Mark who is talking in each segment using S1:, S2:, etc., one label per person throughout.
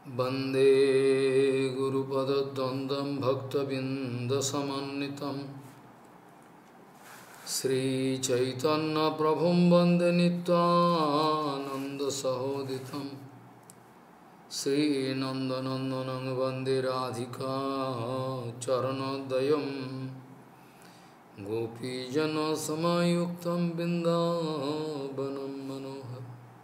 S1: वन्दे गुरुपदद्वन्द्वं भक्तबिन्दसमन्वितं श्रीचैतन्यप्रभुं वन्दे नित्यानन्दसहोदितं श्रीनन्दनन्दनं वन्दे राधिका चरणोदयं गोपीजनसमायुक्तं बिन्दावनं मनोहरम्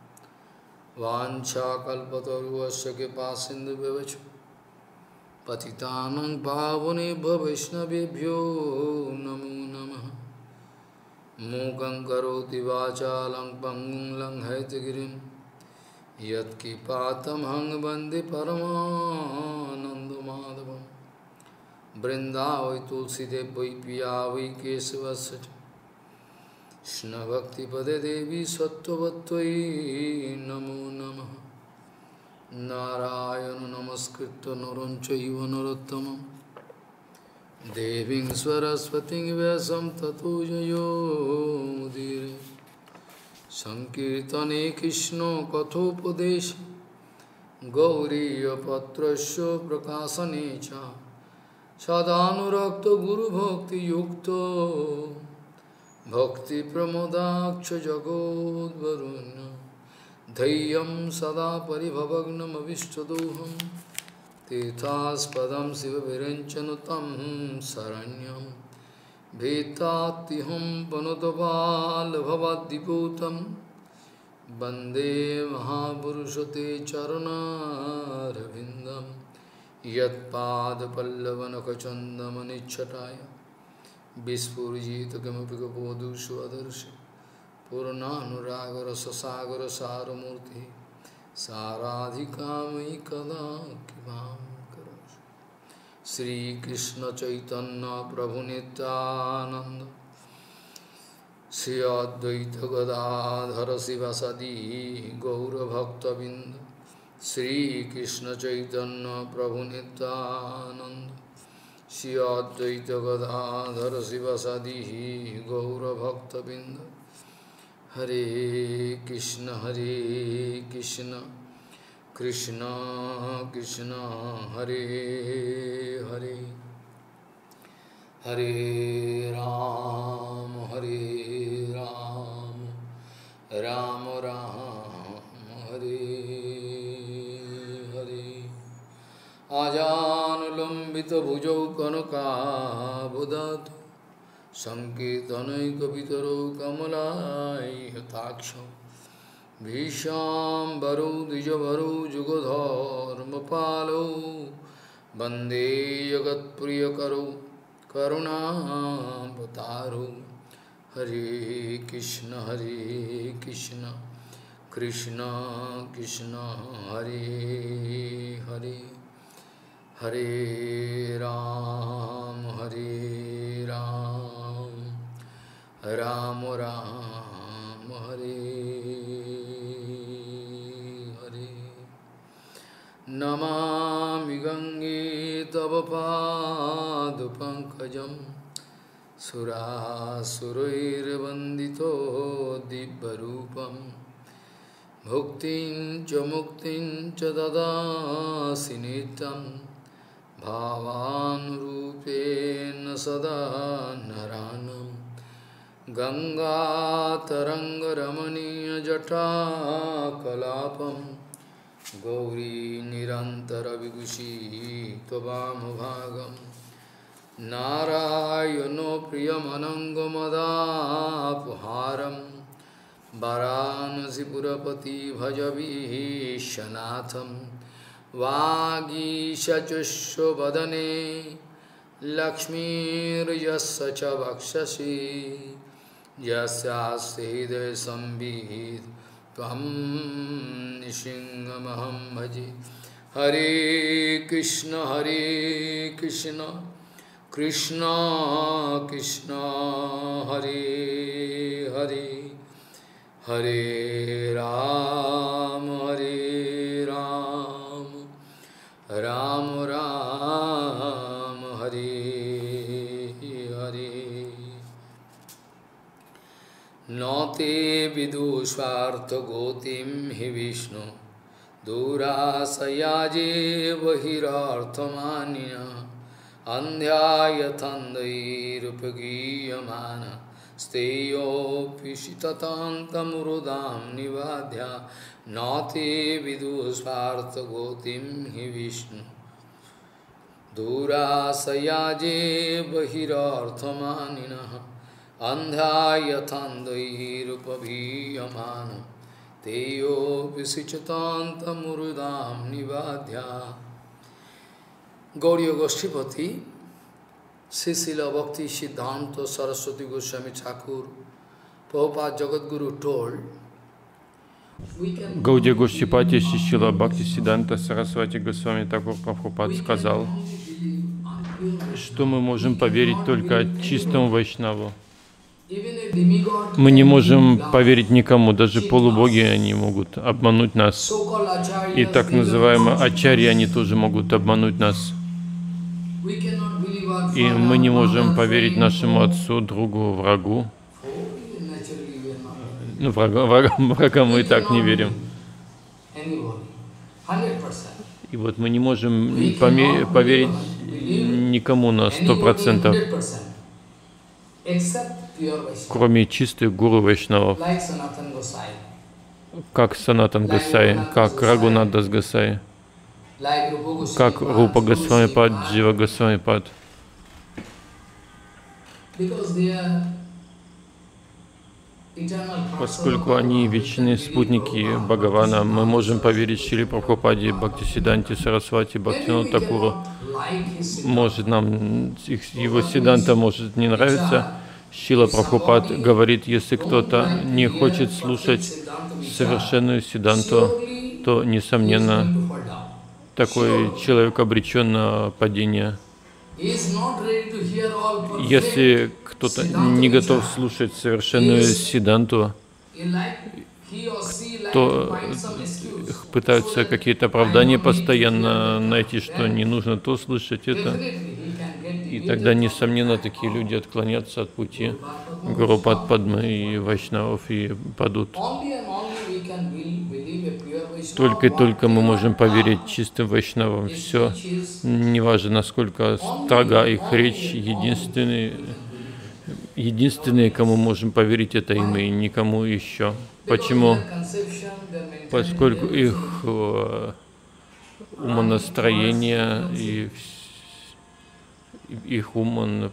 S1: वाञ्छाकल्पतरुश्च कृपासिन्धुभ्यश्च पतितानां पावनेभ्यो वैष्णवेभ्यो नमो नमः। मूकं करोति वाचालं पङ्गुं लङ्घयितगिरिं यत्किपातमहं वन्दे परमानन्दमाधवं। वृन्दावै तुलसीदेव वै पिया वै केशवस्य च कृष्णभक्तिपदे देवी सत्त्ववत्त्वयि नमो नमः। नारायण नमस्कृत्य नरं चैव नरोत्तमं देवीं सरस्वतीं व्यासं ततो जयो मुदीरे। संकीर्तने कृष्ण कथोपदेशे गौरीयपत्रस्य प्रकाशने च सदानुरक्तो गुरुभक्तियुक्तो भक्तिप्रमोदाक्ष जगोद्वरुण्य धैर्यं सदा परिभवग्नमविष्टदोहं तीर्थास्पदं शिवविरञ्चनुतं शरण्यं भीतात्तिहं पनुतपालभवद्दिपूतं वन्दे महापुरुषते चरणारविन्दं यत्पादपल्लवनखचन्दमनिच्छटाय विस्फुजित किमपि कपोधुष्वदर्शि पूर्णानुरागरससागरसारमूर्ति साराधिकामयि कदा कृपां करोषि। श्रीकृष्ण चैतन्य प्रभु नित्यानंद श्री अद्वैत गदाधर शिवसदि गौरभक्तबिंद। श्रीकृष्ण चैतन्य प्रभु नित्यानंद श्री अद्वैत गदाधर शिवसदि गौरभक्तबिंद। हरे कृष्ण कृष्ण कृष्ण हरे हरे, हरे राम राम राम हरे हरे। आजानुलम्बितभुजौ कनकाबुदातु संकीर्तनैकपितरौ कमलायताक्षौ भीष्माम्बरौ द्विजवरौ जुगधर्मपालौ वन्दे जगत्प्रियकरौ करुणावतारौ। हरे कृष्ण कृष्ण कृष्ण हरे हरे, हरे राम राम राम हरे हरे। नमामि गंगे तव पादपङ्कजं सुरासुरैर्वन्दितो दिव्यरूपं भुक्तिं च मुक्तिं च ददासि नित्यं भावानुरूपेण सदा नरानं। गंगातरङ्गरमणीयजटाकलापं गौरी निरन्तरविदुषी त्ववामभागं। नारायणो प्रियमनङ्गमदापहारं वाराणसीपुरपति भजवीशनाथं। वागीशजुष्वदने लक्ष्मीर्यस्य च वक्षसि यस्यास्ति हृदयसंवित् त्वं नृसिंहमहं भजे। हरे कृष्ण कृष्ण कृष्ण हरे हरे, हरे राम राम राम हरे हरे। नौते विदुषार्थ गोतिम हि Vishnu Durasayaje Bahirarthamanina Andhyayathandhairupagiyamana Steyo Pishitatantamurudam Nivadhya Nate Viduspartha Gotim Hi Vishnu Durasayaje Bahirarthamanina Andhyayathandhairupagiyamana Teyo Visichatantamurudam Nivadhya. Gauriya Goshtipati, Srila Bhakti Siddhanta Saraswati Goswami Thakur, Prabhupada Jagadguru told,
S2: Гаудия Гошчипати Шрила Бхакти Сиддханта Сарасвати Госвами Такур Прабхупад сказал, что мы можем поверить только чистому вайшнаву. Мы не можем поверить никому, даже полубоги они могут обмануть нас. И так называемые ачарьи, они тоже могут обмануть нас. И мы не можем поверить нашему отцу, другу, врагу. Ну, врагам мы и так не верим. И вот мы не можем поверить никому на 100%, кроме чистых гуру вайшнавов, как Санатан Госай, как Рагунат Дас Госай, как Рупа Госвами Пад, Джива Госвами Пад. Поскольку они вечные спутники Бхагавана, мы можем поверить Шриле Прабхупаде, Бхактисиддханте Сарасвати, Бхактивинода Такуру. Может, нам его сиддханта может не нравиться. Шрила Прабхупад говорит, если кто-то не хочет слушать совершенную сиддханту, то, несомненно, такой человек обречен на падение. Если кто-то не готов слушать совершенную сиддханту, то пытаются какие-то оправдания постоянно найти, что не нужно то слышать, это. И тогда, несомненно, такие люди отклонятся от пути Гуру Падмы и вайшнавов и падут. Только мы можем поверить чистым вайшнавам. Все, неважно, насколько строга их речь, единственные, кому можем поверить, это им и никому еще. Почему? Поскольку их умонастроение и их ум, он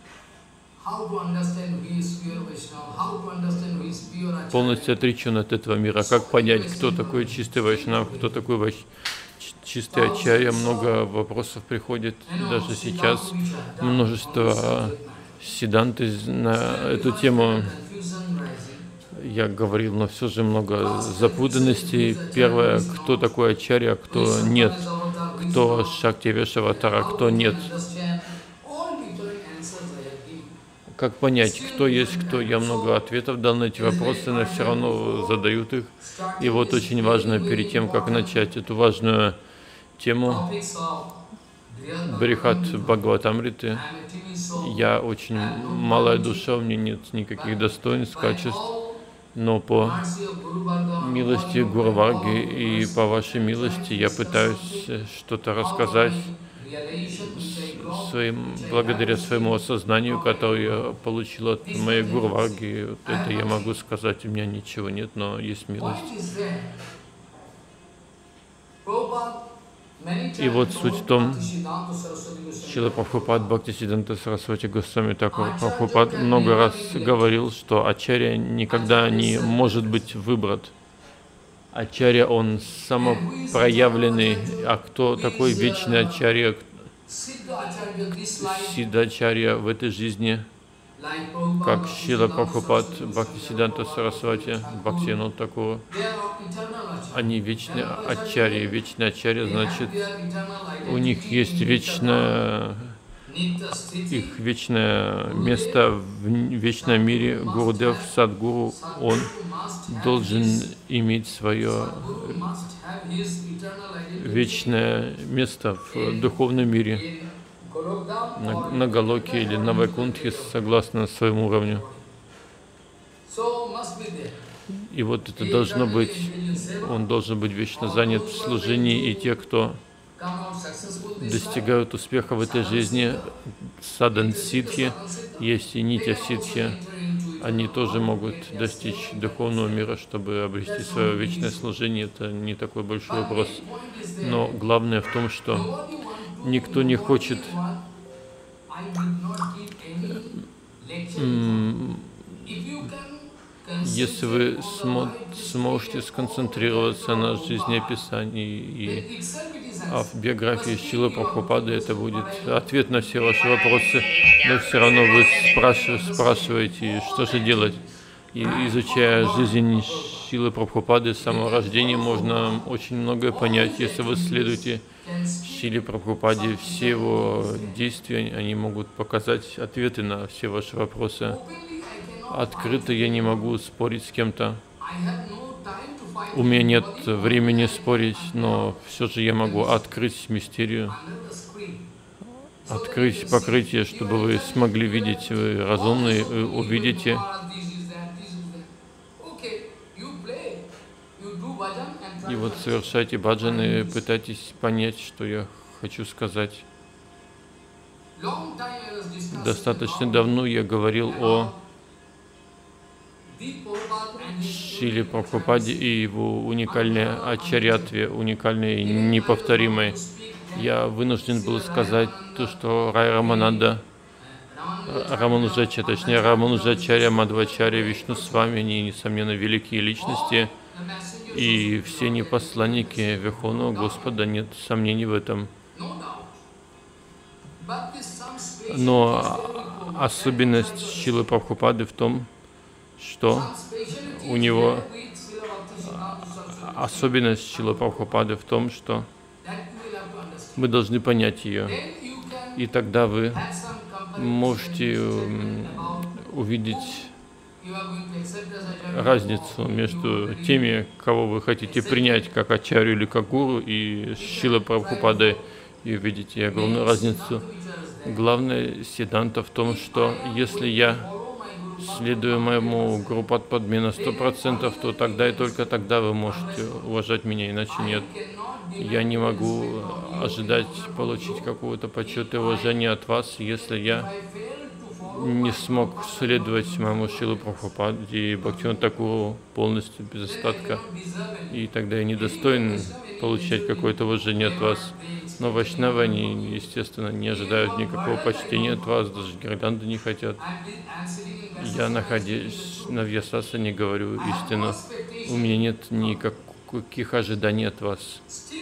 S2: полностью отречен от этого мира. Как понять, кто такой чистый вайшнав, кто такой чистый ачарья? Много вопросов приходит даже сейчас. Множество сиддхант на эту тему я говорил, но все же много запутанностей. Первое, кто такой ачарья, кто нет, кто Шактивешаватара, кто нет. Как понять, кто есть кто? Я много ответов дал на эти вопросы, но все равно задают их. И вот очень важно, перед тем, как начать эту важную тему Брихат Бхагаватамриты, я очень малая душа, у меня нет никаких достоинств, качеств, но по милости Гуру Варги и по вашей милости я пытаюсь что-то рассказать благодаря своему осознанию, которое я получил от моей Гуру Варги. Вот это я могу сказать, у меня ничего нет, но есть милость. И вот суть в том, Шрила Прабхупад Бхактисиддханта Сарасвати Госвами Такур Прабхупад много раз говорил, что ачарья никогда не может быть выбрат. Ачарья, он самопроявленный. А кто такой вечный ачарья? Сиддхачарья в этой жизни, как Шрила Прабхупад Бхактисиддханта Сарасвати, Бхактивинода Такур. Они вечные ачарьи. Вечные ачарьи, значит, у них есть вечное место в вечном мире. Гурудев, Садгуру, он должен иметь свое вечное место в духовном мире, на Галоке или на Вайкунтхе, согласно своему уровню. И вот это должно быть он должен быть вечно занят в служении, и те, кто достигают успеха в этой жизни, садан ситхи, есть и нитя ситхи, они тоже могут достичь духовного мира, чтобы обрести свое вечное служение. Это не такой большой вопрос. Но главное в том, что никто не хочет если вы сможете сконцентрироваться на жизнеописании а в биографии Шрилы Прабхупады, это будет ответ на все ваши вопросы, но все равно вы спрашиваете, что же делать. И изучая жизнь Шрилы Прабхупады с самого рождения, можно очень многое понять. Если вы следуете Шриле Прабхупаде, все его действия, они могут показать ответы на все ваши вопросы. Открыто я не могу спорить с кем-то. У меня нет времени спорить, но все же я могу открыть мистерию, открыть покрытие, чтобы вы смогли видеть, вы разумные, вы увидите. И вот совершайте баджаны, пытайтесь понять, что я хочу сказать. Достаточно давно я говорил о Шриле Прабхупаде и его уникальной ачарьятве, уникальной и неповторимой. Я вынужден был сказать то, что Рай Рамананда, Рамануджачарья, Мадхвачарья, Вишну с вами, они, несомненно, великие личности, и все они посланники Верховного Господа, нет сомнений в этом. Но особенность Шрилы Прабхупады в том, что у него особенность Шрилы Прабхупады в том, что мы должны понять ее, и тогда вы можете увидеть разницу между теми, кого вы хотите принять как ачарью или как гуру, и Шрилой Прабхупадой, и увидите огромную разницу. Главное сиддханта в том, что если я следуя моему Гурупадпадме на 100%, то тогда и только тогда вы можете уважать меня, иначе нет. Я не могу ожидать получить какого-то почета и уважения от вас, если я не смог следовать моему Шриле Прабхупаде и Бхактивинода Тхакуру полностью без остатка, и тогда я недостоин получать какое-то уважение от вас. Но вайшнавы, они, естественно, не ожидают никакого почтения от вас, даже гирлянды не хотят. Я, находясь на Вьясасане, говорю истину. У меня нет никаких ожиданий от вас.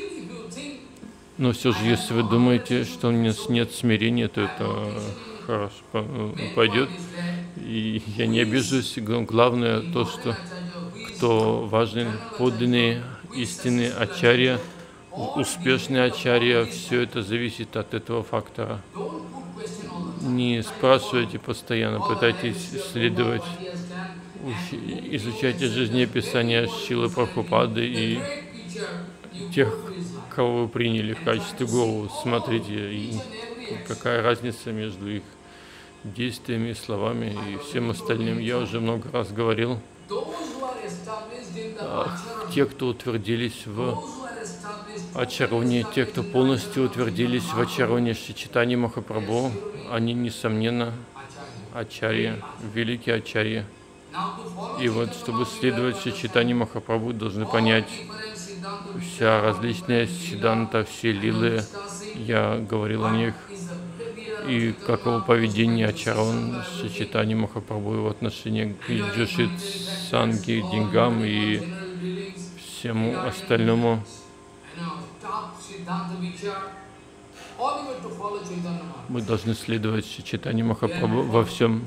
S2: Но все же, если вы думаете, что у меня нет смирения, то это хорошо пойдет. И я не обижусь. Главное то, что кто важный, подлинный, истинный ачарья, успешный ачарья, все это зависит от этого фактора. Не спрашивайте постоянно, пытайтесь исследовать, изучайте жизнеописание Шрилы Прабхупады и тех, кого вы приняли в качестве гуру. Смотрите, какая разница между их действиями, словами и всем остальным. Я уже много раз говорил. Те, кто утвердились в ачароне, те, кто полностью утвердились в ачароне Шри Чайтаньи Махапрабху, они, несомненно, ачарья, великие ачарьи. И вот, чтобы следовать Шри Чайтаньи Махапрабху, должны понять вся различная сиддханта, все лилы, я говорил о них, и каково поведение ачарон Шри Чайтаньи Махапрабху в отношении к Джушит, Санге, деньгам и всему остальному. Мы должны следовать Шри Чайтаньи Махапрабху во всем.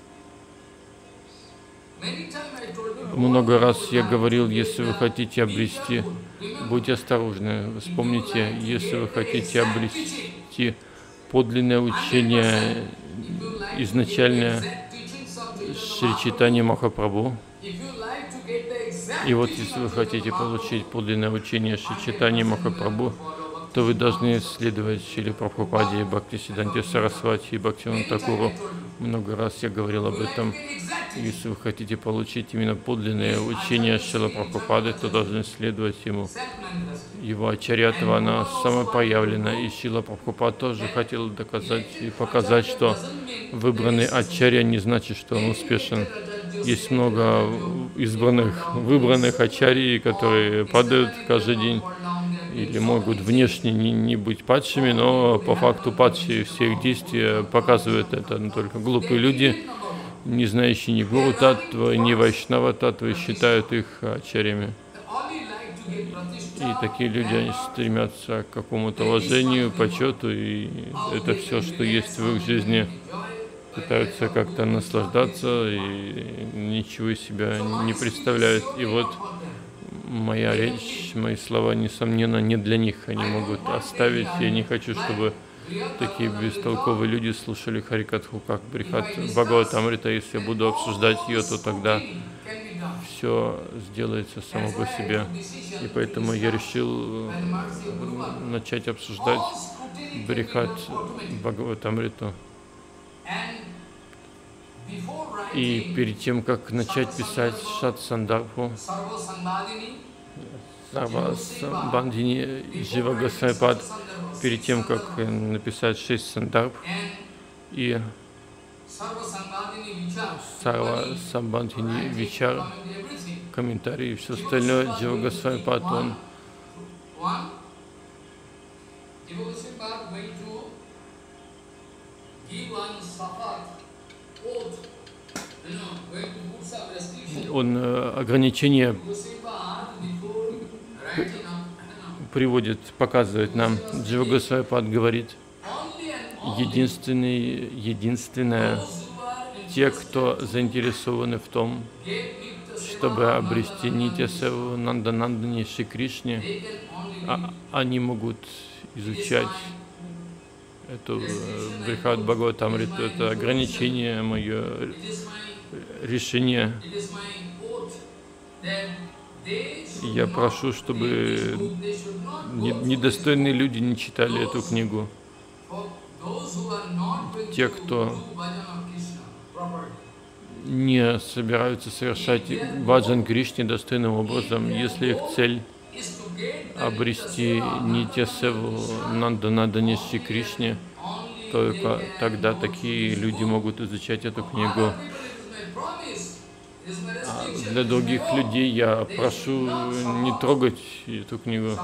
S2: Много раз я говорил, если вы хотите обрести, будьте осторожны, вспомните, если вы хотите обрести подлинное учение, изначальное Шри Чайтаньи Махапрабху, и вот если вы хотите получить подлинное учение Шри Чайтаньи Махапрабху, то вы должны следовать Шриле Прабхупаде, Бхактисиддханте Сарасвати и Бхактивиноду Тхакуру. Много раз я говорил об этом. Если вы хотите получить именно подлинное учение Шрила Прабхупады, то должны следовать ему. Его ачарьятва, она самопроявлена, и Шрила Прабхупад тоже хотел доказать и показать, что выбранный ачарья не значит, что он успешен. Есть много выбранных ачарьи, которые падают каждый день, или могут внешне не быть падшими, но по факту падшие, все их действия показывают это. Но только глупые люди, не знающие ни гуру таттва, ни вайшнава таттвы, считают их ачарьями. И такие люди, они стремятся к какому-то уважению, почету, и это все, что есть в их жизни. Пытаются как-то наслаждаться и ничего из себя не представляют. И вот моя речь, мои слова, несомненно, не для них. Они могут оставить. Я не хочу, чтобы такие бестолковые люди слушали Харикатху, как Брихат Бхагаватамрита. Если я буду обсуждать ее, то тогда все сделается само по себе. И поэтому я решил начать обсуждать Брихат Бхагаватамриту. И перед тем, как начать писать Шат Сандарбху, Сарва Самбандхини Джива Госвами, перед тем, как написать 6 Сандарбх и Сарва Самбандхини Вичар, комментарии и все остальное, Джива Госвами, он ограничения приводит, показывает нам. Джива Госвами говорит, единственное, те, кто заинтересованы в том, чтобы обрести Нитья-севу Нанданандани Шри Кришне, они могут изучать эту Брихат Бхагаватамриту. Это ограничение, мое решение. Я прошу, чтобы недостойные люди не читали эту книгу. Те, кто не собираются совершать баджан Кришне достойным образом, если их цель обрести Нитья-севу Нанданандани Шри Кришне, только тогда такие люди могут изучать эту книгу. А для других людей я прошу не трогать эту книгу.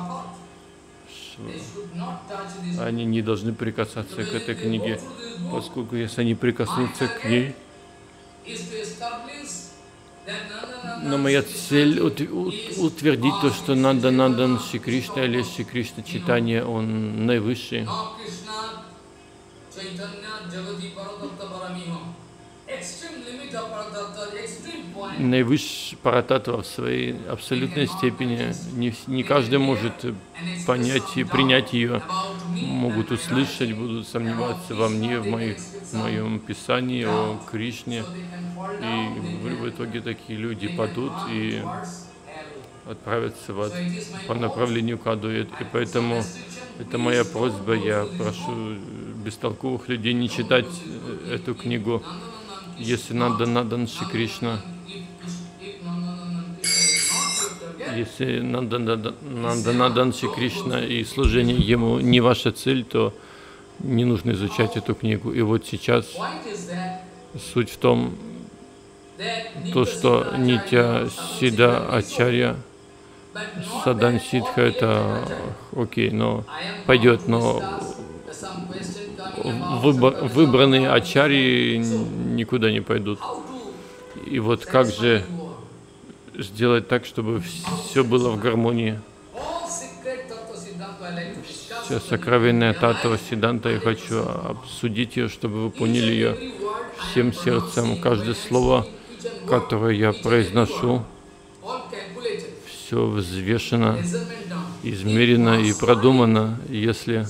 S2: Они не должны прикасаться к этой книге, поскольку если они прикоснутся к ней, но моя цель утвердить то, что Нанданандан Шри Кришна или Шри Кришна Чайтанья, он наивысший. Наивысший Парататтва в своей абсолютной степени. Не каждый может понять и принять ее. Могут услышать, будут сомневаться во мне, в моем писании о Кришне. И в итоге такие люди падут и отправятся в ад по направлению к аду. И поэтому это моя просьба. Я прошу бестолковых людей не читать эту книгу. Если Нанданандан Шри Кришна, если Нанданандан Шри Кришна и служение ему не ваша цель, то не нужно изучать эту книгу. И вот сейчас суть в том, что Нитья Сидха Ачарья, Садан Сидха, это окей, но пойдет, но выбранные ачарьи никуда не пойдут. И вот как же сделать так, чтобы все было в гармонии? Вся сокровенная Таттва Сиддханта, я хочу обсудить ее, чтобы вы поняли ее всем сердцем. Каждое слово, которое я произношу, все взвешено, измерено и продумано. Если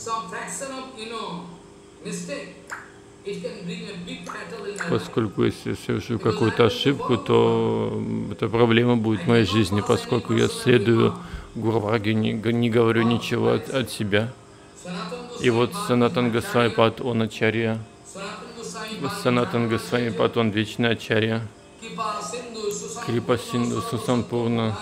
S2: поскольку если совершу какую-то ошибку, то эта проблема будет в моей жизни, поскольку я следую Гуру-варге, не говорю ничего от себя. И вот Санатан Госвами Пад, он ачарья, Санатан Госвами-пад, он вечный ачарья. Крипа Синду Сусампурна.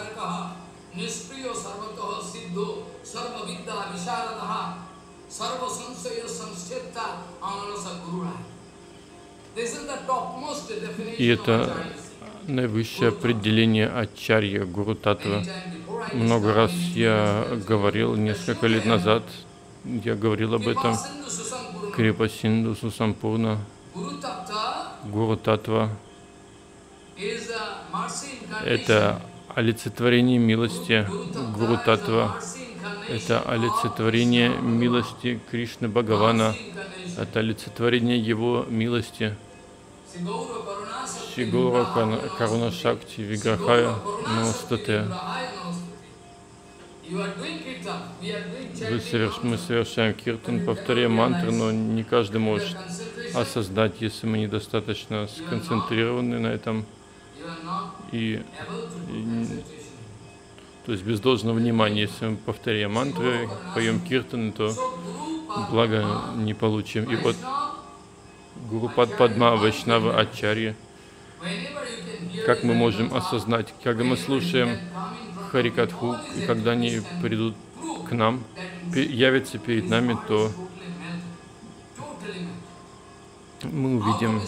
S2: И это наивысшее определение ачарья, гуру татва. Много раз я говорил, несколько лет назад, я говорил об этом. Крипа Синду Сусампурна. Гуру татва — это олицетворение милости. Гуру татва — это олицетворение милости Кришны Бхагавана. Это олицетворение его милости. Шигура Каруна Шакти Виграхая Намастате. Мы совершаем киртан, повторяем мантры, но не каждый может осознать, если мы недостаточно сконцентрированы на этом. То есть без должного внимания, если мы повторяем мантры, поем киртан, то благо не получим. И вот Гурупад Падма Вайшнава Ачарья. Как мы можем осознать, когда мы слушаем Харикатху, и когда они придут к нам, явятся перед нами, то мы увидим,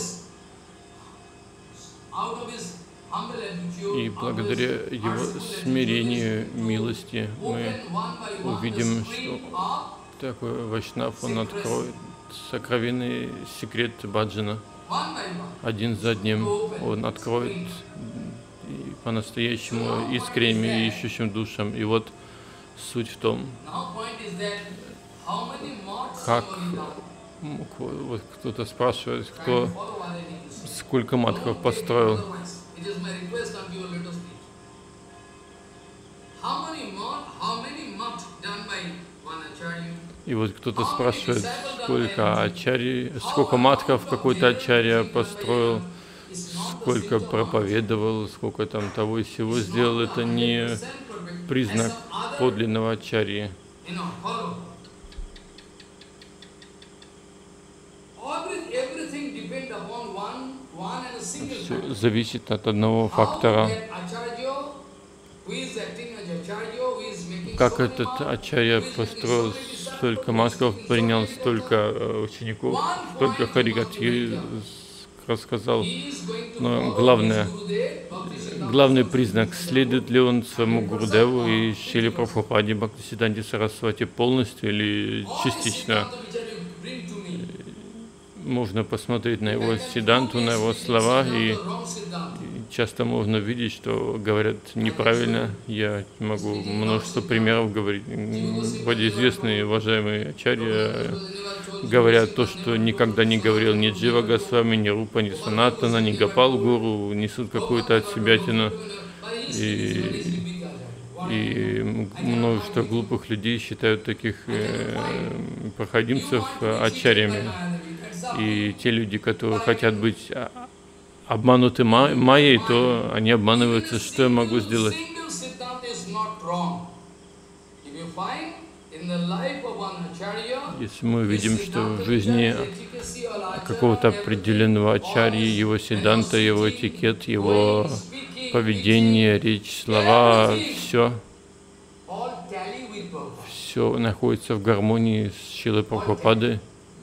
S2: и благодаря его смирению, милости, мы увидим, что такой Вайшнав, он откроет сокровенный секрет баджана. Один за одним он откроет по-настоящему искренним и ищущим душам. И вот суть в том, как вот кто-то спрашивает, сколько матхов построил. И вот кто-то спрашивает, сколько матхов какой-то ачарья построил, сколько проповедовал, сколько там того и сего сделал. Это не признак подлинного ачарьи. Все зависит от одного фактора. Как этот ачарья построил столько матхов, принял столько учеников, столько харикатхи рассказал. Но главный признак, следует ли он своему Гурудеву и Шриле Прабхупаде Бхактисиданте Сарасвати полностью или частично. Можно посмотреть на его сиданту, на его слова, и часто можно видеть, что говорят неправильно. Я могу множество примеров говорить. Вроде известные, уважаемые ачарья говорят то, что никогда не говорил ни Джива Госвами, ни Рупа, ни Санатана, ни Гопал Гуру, несут какую-то отсебятину. И множество глупых людей считают таких проходимцев ачарьями. И те люди, которые хотят быть обмануты майей, то они обманываются. Что я могу сделать? Если мы видим, что в жизни какого-то определенного ачарьи, его сиданта, его этикет, его поведение, речь, слова, все находится в гармонии с Шрилой Прабхупадой.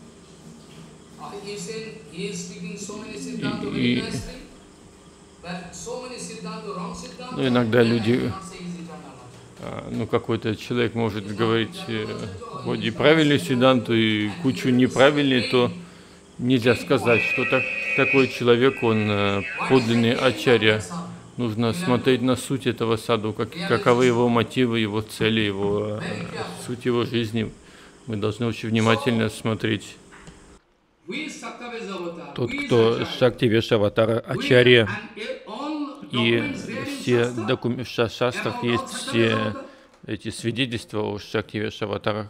S2: Иногда люди, какой-то человек может говорить вроде правильный сиданту и кучу неправильный, то нельзя сказать, что такой человек, он подлинный ачарья. Нужно смотреть на суть этого саду, каковы его мотивы, его цели, суть его жизни. Мы должны очень внимательно смотреть. Тот, кто Шактивеша Аватара Ачарья, и все документы в шастрах есть все эти свидетельства о Шактивеша Аватарах.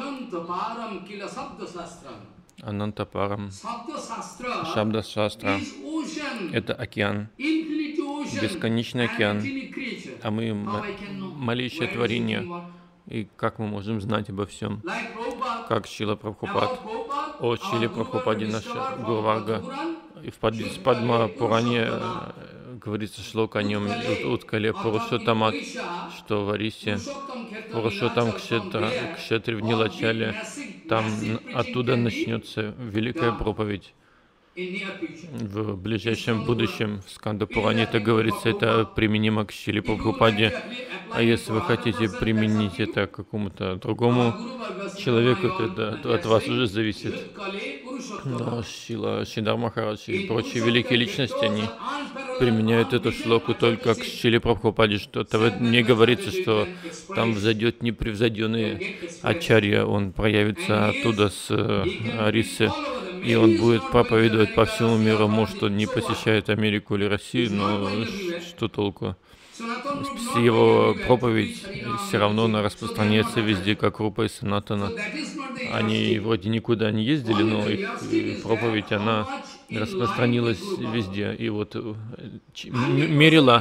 S2: Анантапарам, Шабда Шастра — это океан, бесконечный океан, а мы малейшее творение. И как мы можем знать обо всем? Как Шрила Прабхупад. о Шриле Прабхупаде наша Гурварга. И в Падма Пуране говорится шлока о нем Уткале Пурушоттамат, что в Арисе Пурушоттам Кшетре в Нилачале, там оттуда начнется великая проповедь. В ближайшем будущем в Сканда Пуране это говорится, это применимо к Шриле Прабхупаде. А если вы хотите применить это к какому-то другому человеку, то это от вас уже зависит. Но Шрила Шридар Махарадж и прочие великие личности, они применяют эту шлоку только к Шриле Прабхупаде. Что-то не говорится, что там взойдет непревзойденный ачарья, он проявится оттуда с Арисы, и он будет проповедовать по всему миру. Может, он не посещает Америку или Россию, но что толку? Его проповедь все равно она распространяется везде, как Рупа и Санатана. Они вроде никуда не ездили, но их проповедь, она распространилась везде. И вот мерило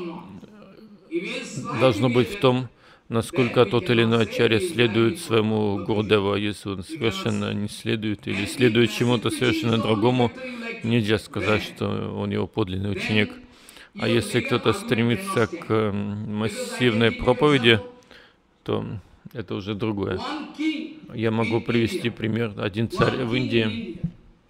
S2: должно быть в том, насколько тот или иной ачарья следует своему Гурудеву. Если он совершенно не следует или следует чему-то совершенно другому, нельзя сказать, что он его подлинный ученик. А если кто-то стремится к массивной проповеди, то это уже другое. Я могу привести пример. Один царь в Индии,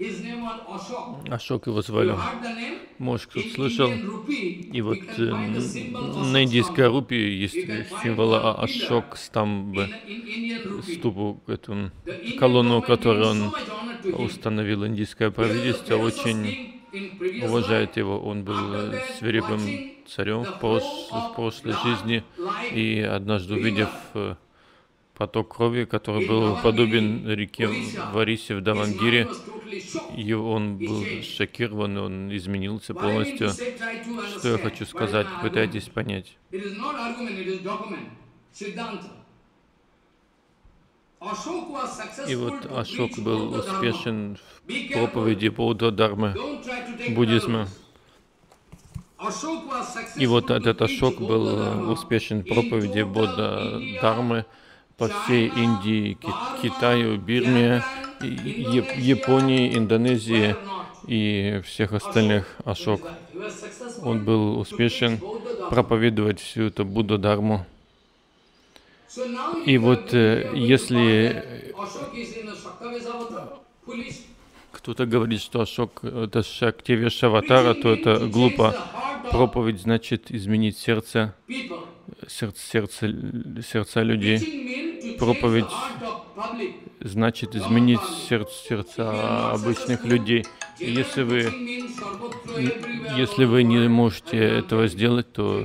S2: Ашок его звали, может, кто-то слышал. И вот на индийской рупии есть символ Ашок, стамбы, ступу, эту колонну, которую он установил. Индийское правительство очень уважает его. Он был свирепым царем в прошлой жизни, и однажды, увидев поток крови, который был подобен реке Варисе в Давангире, и он был шокирован, он изменился полностью. Что я хочу сказать, пытайтесь понять. И вот Ашок был успешен в проповеди Бодха-дхармы, буддизма. И вот этот Ашок был успешен в проповеди Бодха-дхармы по всей Индии, Китаю, Бирме, Японии, Индонезии и всех остальных. Ашок. Он был успешен проповедовать всю эту Будда-дхарму. И вот если кто-то говорит, что Ашок это Шактивеша-аватара, то это глупо. Проповедь значит изменить сердца людей. Проповедь значит изменить сердца обычных людей. И если вы не можете этого сделать, то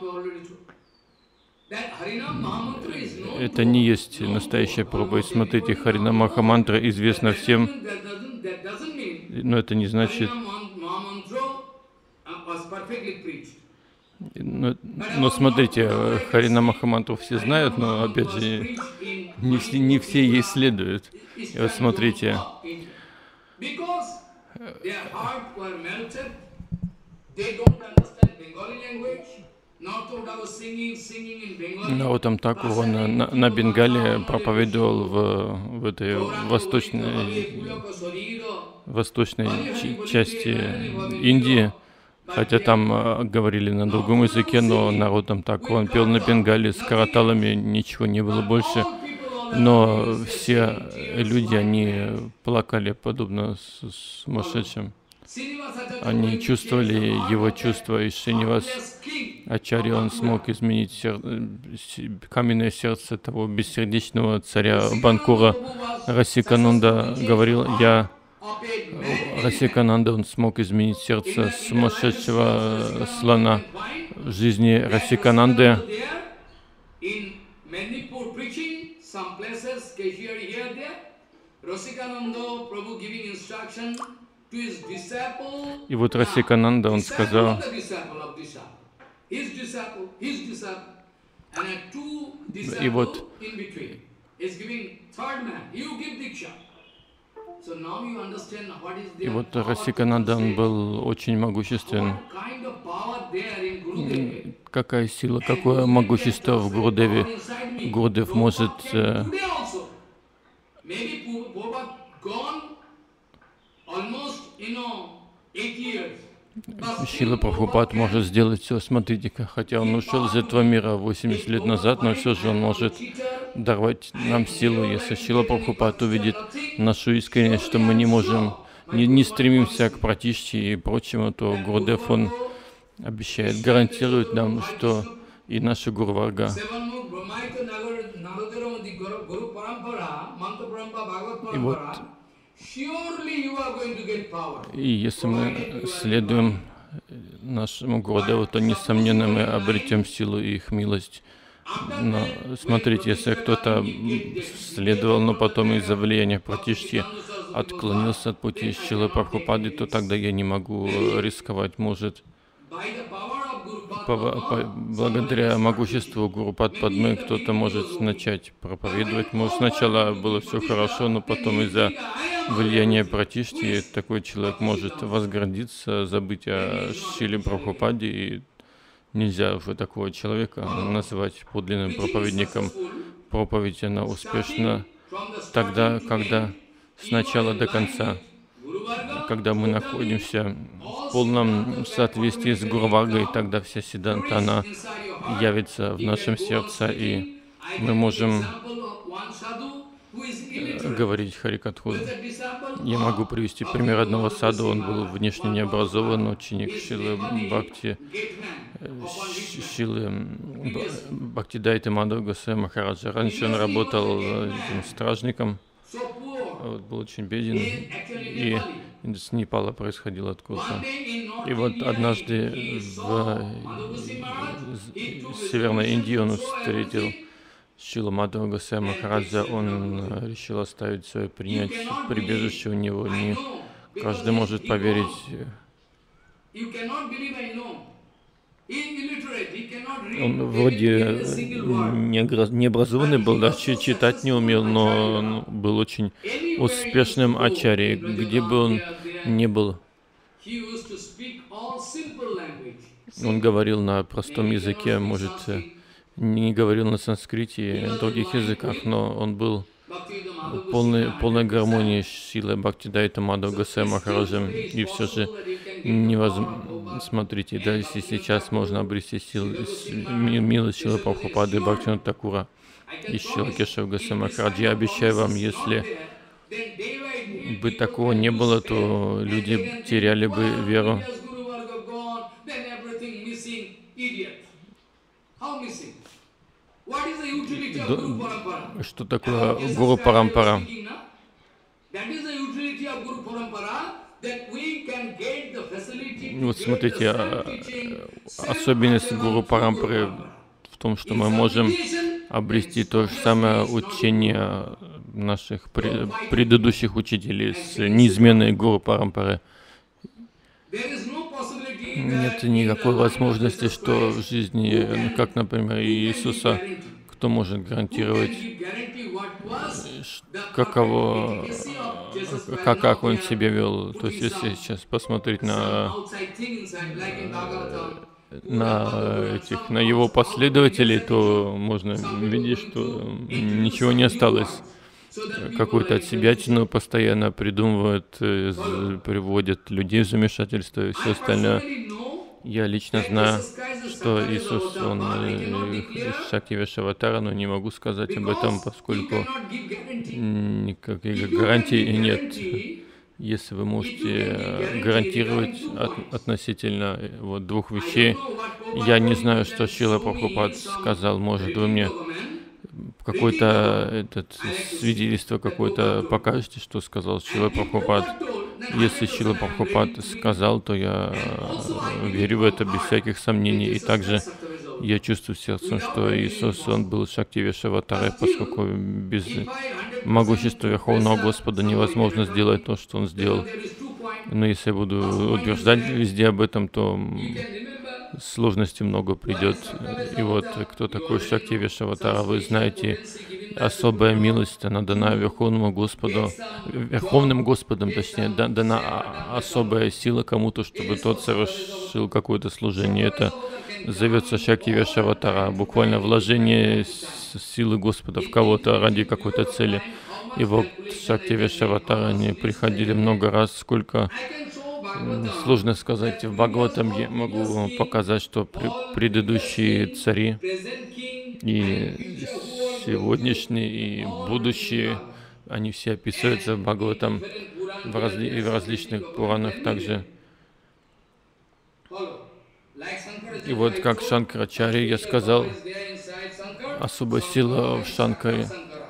S2: это не есть настоящая проповедь. Смотрите, Харинам Махамантра известна всем, но это не значит... Но смотрите, Харинам Махамантру все знают, но опять же, не все ей следуют. И вот смотрите, Наутам Такур на Бенгале проповедовал в этой восточной части Индии, хотя там говорили на другом языке, но Наутам Такур он пел на Бенгале с караталами, ничего не было больше. Но все люди, они плакали подобно сумасшедшим. Они чувствовали его чувства, и Шринивас Ачарья, он смог изменить каменное сердце того бессердечного царя Банкура. Расикананда говорил, Расикананда, он смог изменить сердце сумасшедшего слона. В жизни Расикананды и вот Расикананда, он сказал, и вот Расикананда, он был очень могуществен. Какая сила, какое могущество в Гурудеве. Гурудев может Шрила Прабхупад может сделать все. Смотрите-ка, хотя он ушел из этого мира 80 лет назад, но все же он может даровать нам силу. Если Шрила Прабхупад увидит нашу искренность, что мы не можем, не стремимся к пратишти и прочему, то Гурудев, он обещает, гарантирует нам, что и наша Гуру Варга, и вот, и если мы следуем нашему Гурудеву, то, несомненно, мы обретем силу и их милость. Но смотрите, если кто-то следовал, но потом из-за влияния пратишти отклонился от пути Шрилы Прабхупады, то тогда я не могу рисковать. Может, благодаря могуществу Гуру Падмы кто-то может начать проповедовать. Может, сначала было все хорошо, но потом из-за влияния пратишти такой человек может возгордиться, забыть о Шриле Прабхупаде, и нельзя уже такого человека называть подлинным проповедником. Проповедь, она успешна тогда, когда с начала до конца, когда мы находимся в полном соответствии с Гуру Варгой, тогда вся Сиддханта, она явится в нашем сердце, и мы можем говорить Харикатху. Я могу привести пример одного саду. Он был внешне необразован, ученик Шрилы Бхактидайты Мадхава Госвами Махараджа. Раньше он работал этим стражником, был очень беден, и с Непала происходил откуда-то. И вот однажды в Северной Индии он встретил Шрилу Мадхава Госвами Махараджа. Он решил оставить свое, принять прибежище у него. Не каждый может поверить. Он вроде необразованный был, даже читать не умел, но он был очень успешным ачарьей, где бы он ни был. Он говорил на простом языке, может, не говорил на санскрите и других языках, но он был в полной гармонии с Шрилой Бхактидайта Мадхава Госвами Махараджем. И все же невозможно, смотрите, да, если сейчас можно обрести милость Шрилы Прабхупады, Бхактивинода Thakura и Шрилы Кешава Госвами Махараджа, я обещаю вам, если бы такого не было, то люди теряли бы веру. Что такое Гуру Парампара? Вот смотрите, особенность Гуру Парампары в том, что мы можем обрести то же самое учение наших предыдущих учителей с неизменной Гуру Парампары. Нет никакой возможности, что в жизни, как, например, Иисуса, кто может гарантировать, как он себя вел. То есть, если сейчас посмотреть на его последователей, то можно видеть, что ничего не осталось. Какую-то отсебятину постоянно придумывают, приводят людей в замешательство и все остальное. Я лично знаю, что Иисус, он Шактивеша Аватара, но не могу сказать об этом, поскольку никаких гарантий нет. Если вы можете гарантировать относительно вот двух вещей, я не знаю, что Шрила Прабхупад сказал, может, вы мне какое-то свидетельство какое-то покажете, что сказал Шрила Прабхупад. Если Шрила Прабхупад сказал, то я верю в это без всяких сомнений. И также я чувствую сердцем, что Иисус, он был Шактивеша Аватарой, поскольку без могущества Верховного Господа невозможно сделать то, что он сделал. Но если я буду утверждать везде об этом, то сложностей много придет. И вот кто такой Шактивеша Аватара, вы знаете, особая милость, она дана Верховному Господу, Верховным Господом, точнее, дана особая сила кому-то, чтобы тот совершил какое-то служение. Это зовется Шактивеша Аватара, буквально вложение силы Господа в кого-то ради какой-то цели. И вот Шактивешаватара, они приходили много раз, сколько сложно сказать. В Бхагаватам я могу показать, что предыдущие цари и сегодняшние, и будущие, они все описываются в Бхагаватам, и в различных Пуранах также. И вот как Шанкарачарья, я сказал, особая сила в Шанкаре.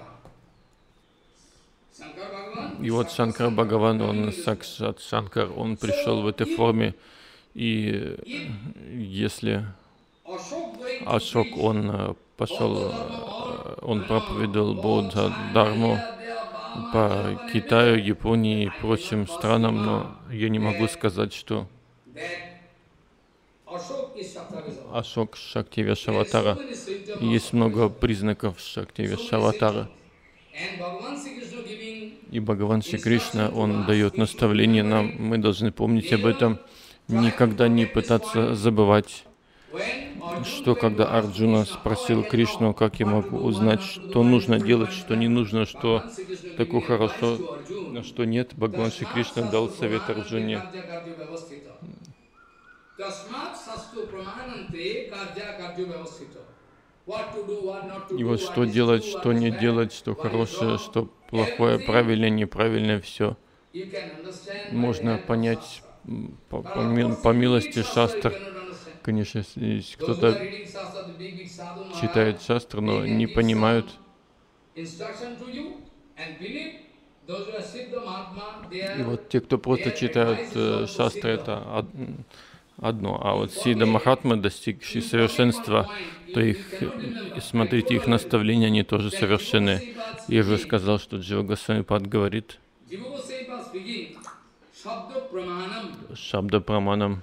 S2: И вот Шанкар Бхагаван, он Сакшат Шанкар, он пришел в этой форме. И если Ашок, он пошел, он проповедовал Бодха Дharmu по Китаю, Японии и прочим странам, но я не могу сказать, что Ашок Шактивешаватара. Есть много признаков Шактивешаватара. И Бхагаван Шри Кришна, он дает наставление нам, мы должны помнить об этом, никогда не пытаться забывать, что когда Арджуна спросил Кришну, как я могу узнать, что нужно делать, что не нужно, что такое хорошо, а что нет, Бхагаван Шри Кришна дал совет Арджуне. И вот что делать, что не делать, что хорошее, что плохое, правильное, неправильное, все можно понять по милости шастр. Конечно, если кто-то читает шастру, но не понимают. И вот те, кто просто читают шастры, это одно. А вот Сидда Махатмы, достигшие совершенства, то их, смотрите, их наставления, они тоже совершенны. Я уже сказал, что Джива Госвами-пад говорит, Шабда Праманам.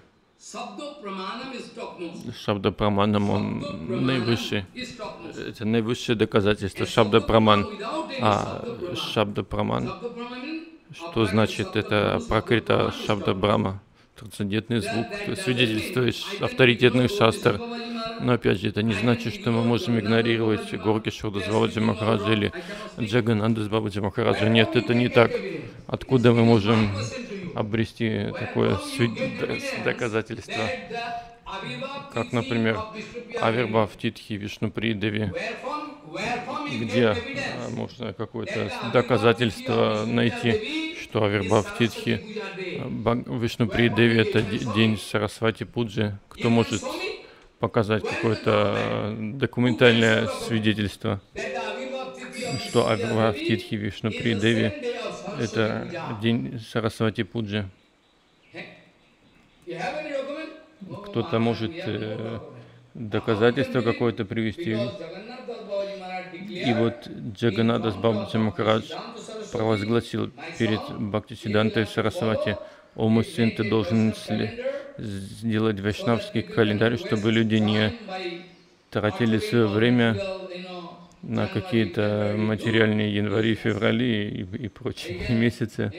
S2: Шабда Праманам, он наивысший. Это наивысшее доказательство. Шабда Праман. А Шабда Праман, что значит? Это пракрита Шабда Брахма. Трансцендентный звук, свидетельствует авторитетных шастр. Но опять же, это не значит, что мы можем игнорировать Горкишвара Дас Бабаджи Махараджа или Джагананда Дас Бабаджи Махараджа. Нет, это не так. Откуда мы можем обрести такое доказательство? Как, например, Авирбхав Титхи Вишнуприи Деви. Где можно какое-то доказательство найти, что Авирбхав Титхи Вишнуприи Деви — это день Сарасвати Пуджи? Кто может показать какое-то документальное свидетельство, что Авирбхав Титхи Вишнуприи Деви — это день Сарасвати Пуджи? Кто-то может доказательство какое-то привести. И вот Джаганнат Дас Бабаджи Махарадж провозгласил перед Бхактисидантой Сарасвати: «О мой сын, ты должен сделать вайшнавский календарь, чтобы люди не тратили свое время на какие-то материальные январи, феврали и прочие месяцы.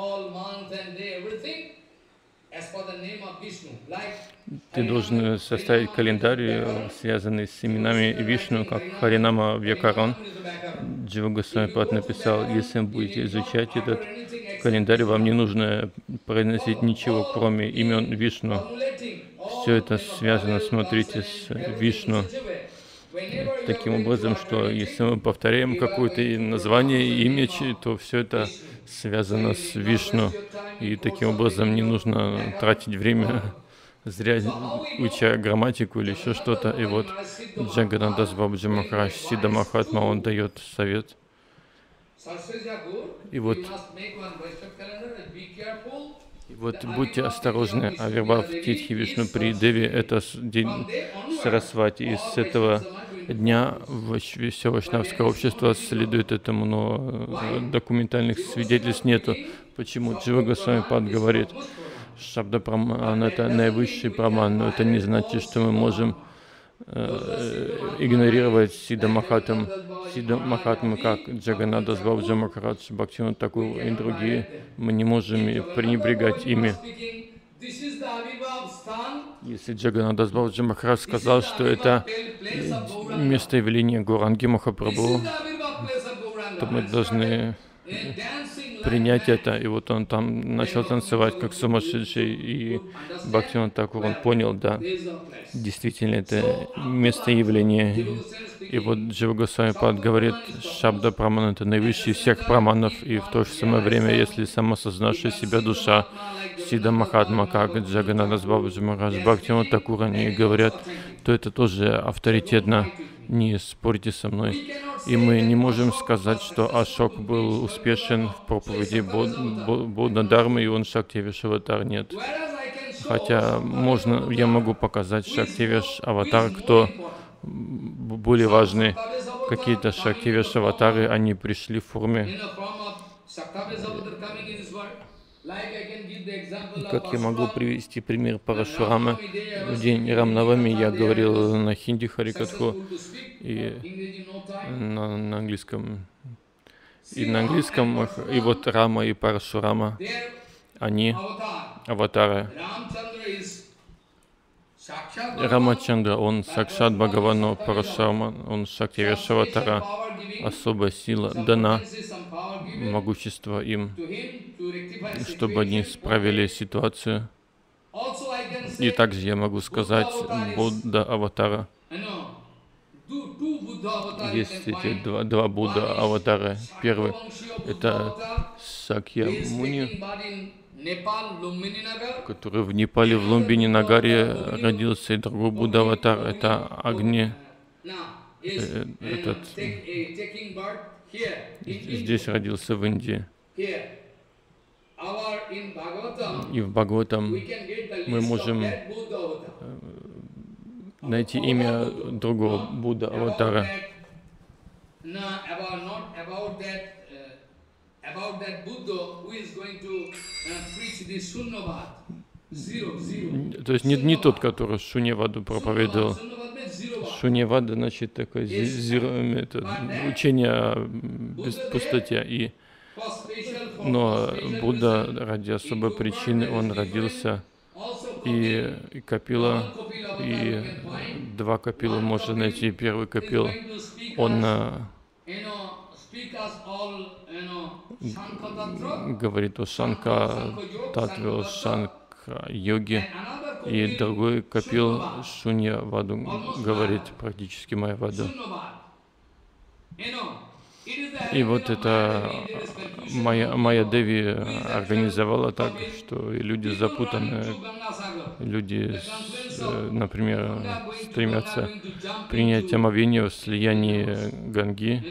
S2: Ты должен составить календарь, связанный с именами Вишну, как Харинама Вьякаран». Джива Госвами-пад написал: если вы будете изучать этот календарь, вам не нужно произносить ничего, кроме имен Вишну. Все это связано, смотрите, с Вишну. Таким образом, что если мы повторяем какое-то название, имя, то все это связано с Вишну. И таким образом не нужно тратить время, зря уча грамматику или еще что-то. И вот Джаганнат Дас Бабаджи Махарадж, Сидда Махатма, он дает совет. И вот будьте осторожны. Авирбхав Титхи Вишнуприи Деви — это день Сарасвати. И с этого дня все вайшнавское общество следует этому, но документальных свидетельств нету. Почему? Джива Госвами-пад говорит, Шабда Праман — это наивысший праман, но это не значит, что мы можем игнорировать Сидда Махатму, как Джаганнат Дас Бабаджи Махарадж, Бхактивинода Тхакур и другие. Мы не можем пренебрегать ими. Если Джаганнат Дас Бабаджи Махарадж сказал, что это место явления Гауранги Махапрабху, то мы должны принять это. И вот он там начал танцевать как сумасшедший, и Бхактивinoda Тхакур, он понял, да, действительно, это место явления. И вот Джива Госвами Пад говорит, Шабда Праман — это наивысший из всех праманов, и в то же самое время, если самосознавшая себя душа, Сида Махатма, как Джаганнадас Бабаджи Махарадж, Бхактивinoда Тхакур, они говорят, то это тоже авторитетно. Не спорьте со мной. И мы не можем сказать, что Ашок был успешен в проповеди Бодхидхармы, и он Шактивиш аватар. Нет. Хотя я могу показать Шактивиш аватар, кто более важны. Какие-то Шактивиш аватары, они пришли в форме. Как я могу привести пример Парашурамы? В день Рамнавами я говорил на хинди Харикатху и на английском. И вот Рама и Парашурама, они аватары. Рамачандра, он Сакшат Бхагаван, но Парашурама, он Шактивиш аватара. Особая сила дана, могущество им, чтобы они справили ситуацию. И также я могу сказать Будда аватара. Есть эти два Будда аватара. Первый — это Сакья Муни, который в Непале, в Лумбини Нагаре родился, и другой Будда аватар — это Агни. Здесь родился в Индии. И в Бхагаватам мы можем найти имя другого Будда аватара. То есть не тот, который Шуньяваду проповедовал. Шуньявада, значит, такое учение о пустоте. Но Будда ради особой причины он родился. И Капила, и два Капила можно найти. Первый Капил, он говорит о Шанка Татве, о Шанка Йоге. И другой Капил Шуньяваду говорит практически Майяваду. И вот это Майя Деви организовала так, что и люди запутаны, люди, например, стремятся принять омовение в слиянии Ганги,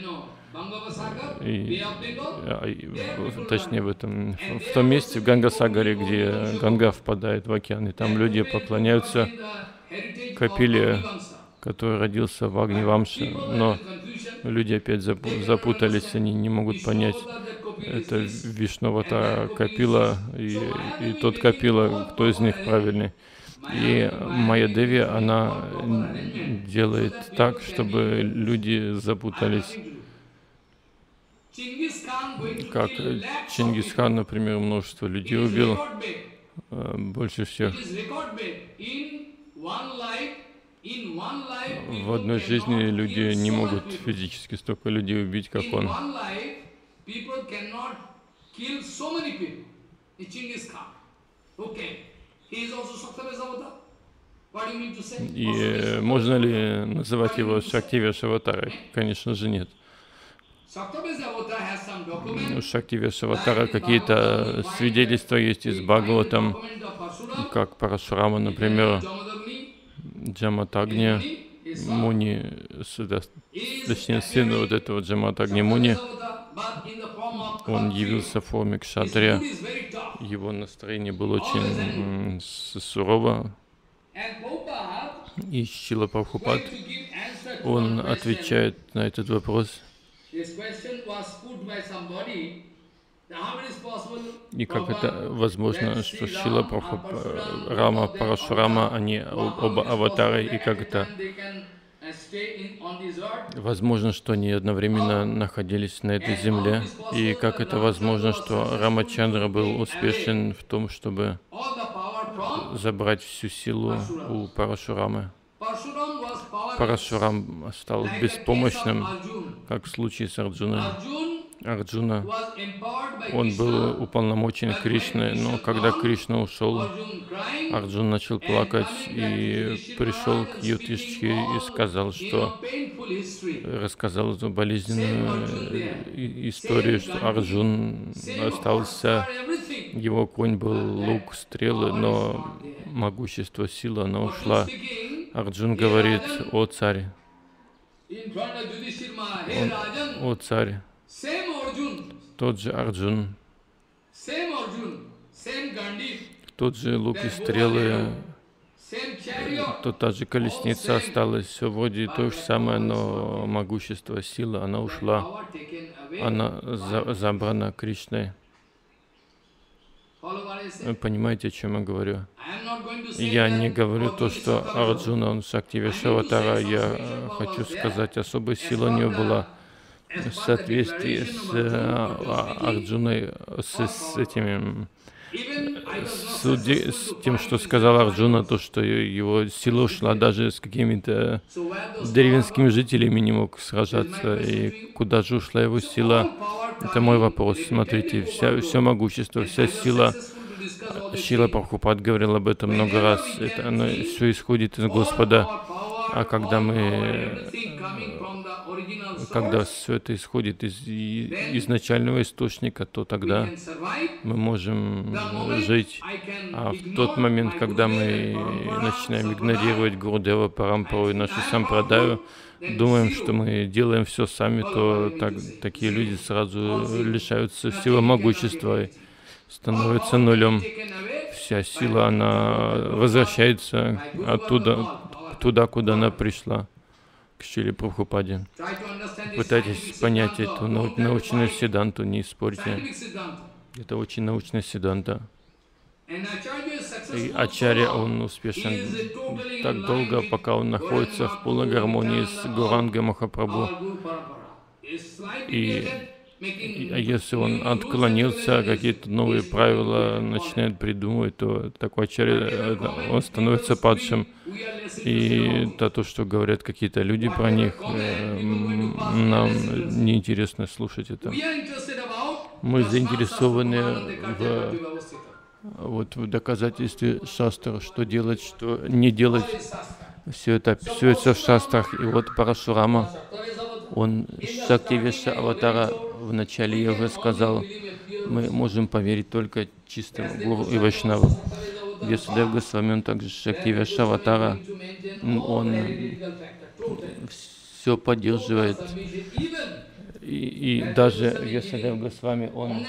S2: точнее в том месте, в Гангасагаре, где Ганга впадает в океан, и там люди поклоняются Капиле, который родился в Агнивамше, но люди опять запутались, они не могут понять, это Вишнувата Капила и тот Капила, кто из них правильный. И Майя Деви, она делает так, чтобы люди запутались. Как Чингисхан, например, множество людей убил, больше всех. В одной жизни люди не могут физически столько людей убить, как он. И можно ли называть его Шактивиш аватарой? Конечно же нет. У Шактивиш аватара какие-то свидетельства есть из Бхагаватам, как Парашурама, например, Джаматагни Муни, точнее сын вот этого Джаматагни Муни, он явился в форме кшатрия, его настроение было очень сурово, и Шрила Прабхупад, он отвечает на этот вопрос. И как это возможно, что Шрила Рама, Парашурама, они оба аватары, и как это возможно, что они одновременно находились на этой земле, и как это возможно, что Рамачандра был успешен в том, чтобы забрать всю силу у Парашурамы. Парашурам стал беспомощным, как в случае с Арджуной. Арджуна, он был уполномочен Кришной, но когда Кришна ушел, Арджун начал плакать и пришел к Юдхиштхире и сказал, что рассказал эту болезненную историю, что Арджун остался, его конь был лук, стрелы, но могущество, сила, она ушла. Арджун говорит: «О царь, о царь, тот же Арджун, тот же лук и стрелы, та же колесница осталась, все вроде то же самое, но могущество, сила, она ушла, она забрана Кришной». Вы понимаете, о чем я говорю? Я не говорю то, что Арджуна, он Шактивешаватара. Я хочу сказать, особая сила у него была в соответствии с Арджуной, с этими, с тем, что сказал Арджуна, то, что его сила ушла, даже с какими-то деревенскими жителями не мог сражаться. И куда же ушла его сила? Это мой вопрос. Смотрите, все могущество, вся сила. Шрила Прабхупад говорил об этом много раз. Это оно все исходит из Господа. А когда все это исходит из изначального источника, то тогда мы можем жить. А в тот момент, когда мы начинаем игнорировать Гурудева, Парампару и нашу сампрадаю, думаем, что мы делаем все сами, то такие люди сразу лишаются силы могущества и становятся нулем. Вся сила, она возвращается оттуда, туда, куда она пришла, к Шриле Прабхупаде. Пытайтесь понять эту научную сиддханту, не спорьте. Это очень научная сиддханта. И Ачарья, он успешен так долго, пока он находится в полной гармонии с Гурангой Махапрабху. А если он отклонился, какие-то новые правила начинает придумывать, то такой ачарья, он становится падшим. И то, что говорят какие-то люди про них, нам неинтересно слушать это. Мы заинтересованы в доказательстве шастра, что делать, что не делать. Все это в шастрах. И вот Парашурама, он Шактивеша Аватара, вначале я уже сказал, мы можем поверить только чистому Гуру и Вайшнаву. Вьясадев Госвами, он также Шактивеша Аватара, он все поддерживает. И даже Вьясадев Госвами, он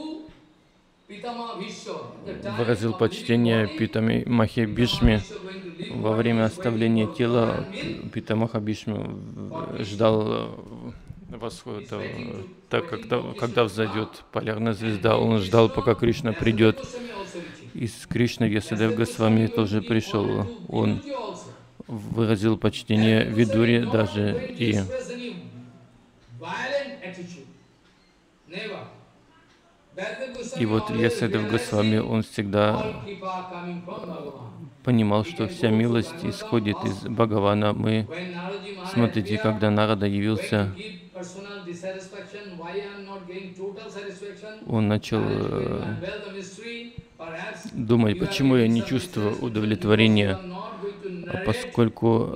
S2: выразил почтение Питаме Махе Бишме. Во время оставления тела Питамаха Бишме ждал восхода, когда взойдет полярная звезда, он ждал, пока Кришна придет. И с Кришной Вьясадев Госвами тоже пришел. Он выразил почтение Видуре даже и вот Вьясадев Госвами, он всегда понимал, что вся милость исходит из Бхагавана. Смотрите, когда Нарада явился, он начал думать, почему я не чувствую удовлетворения, поскольку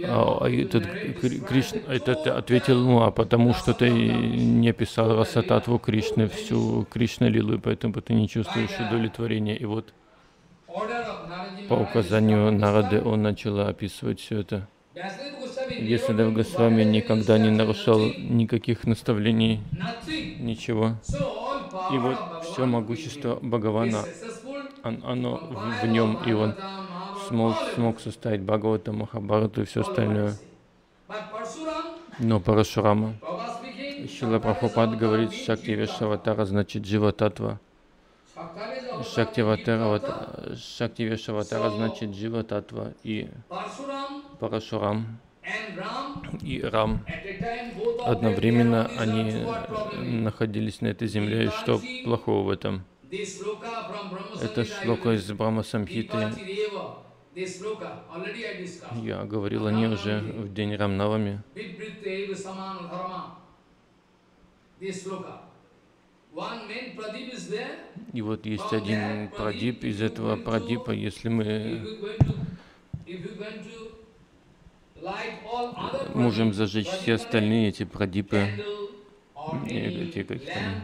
S2: Кришна ответил ему, а потому что ты не писал Расататву Кришны, всю Кришна-лилу, поэтому ты не чувствуешь удовлетворения. И вот по указанию Нарады он начал описывать все это. Вьясадев Госвами никогда не нарушал никаких наставлений, ничего. И вот все могущество Бхагавана, оно в нем, и он смог составить Бхагавата, Махабхарату и все остальное. Но Парашурама, Шрила Прабхупад говорит, Шактивешаватара значит Джива-татва. Шактивешаватара значит Джива-татва. И Парашурам и Рам одновременно они находились на этой земле. И что плохого в этом? Это шлока из Брахма Самхиты. Я говорил о ней уже в день Рамнавами. И вот есть один прадип, из этого прадипа, если мы можем зажечь все остальные эти прадипы, эти, как там,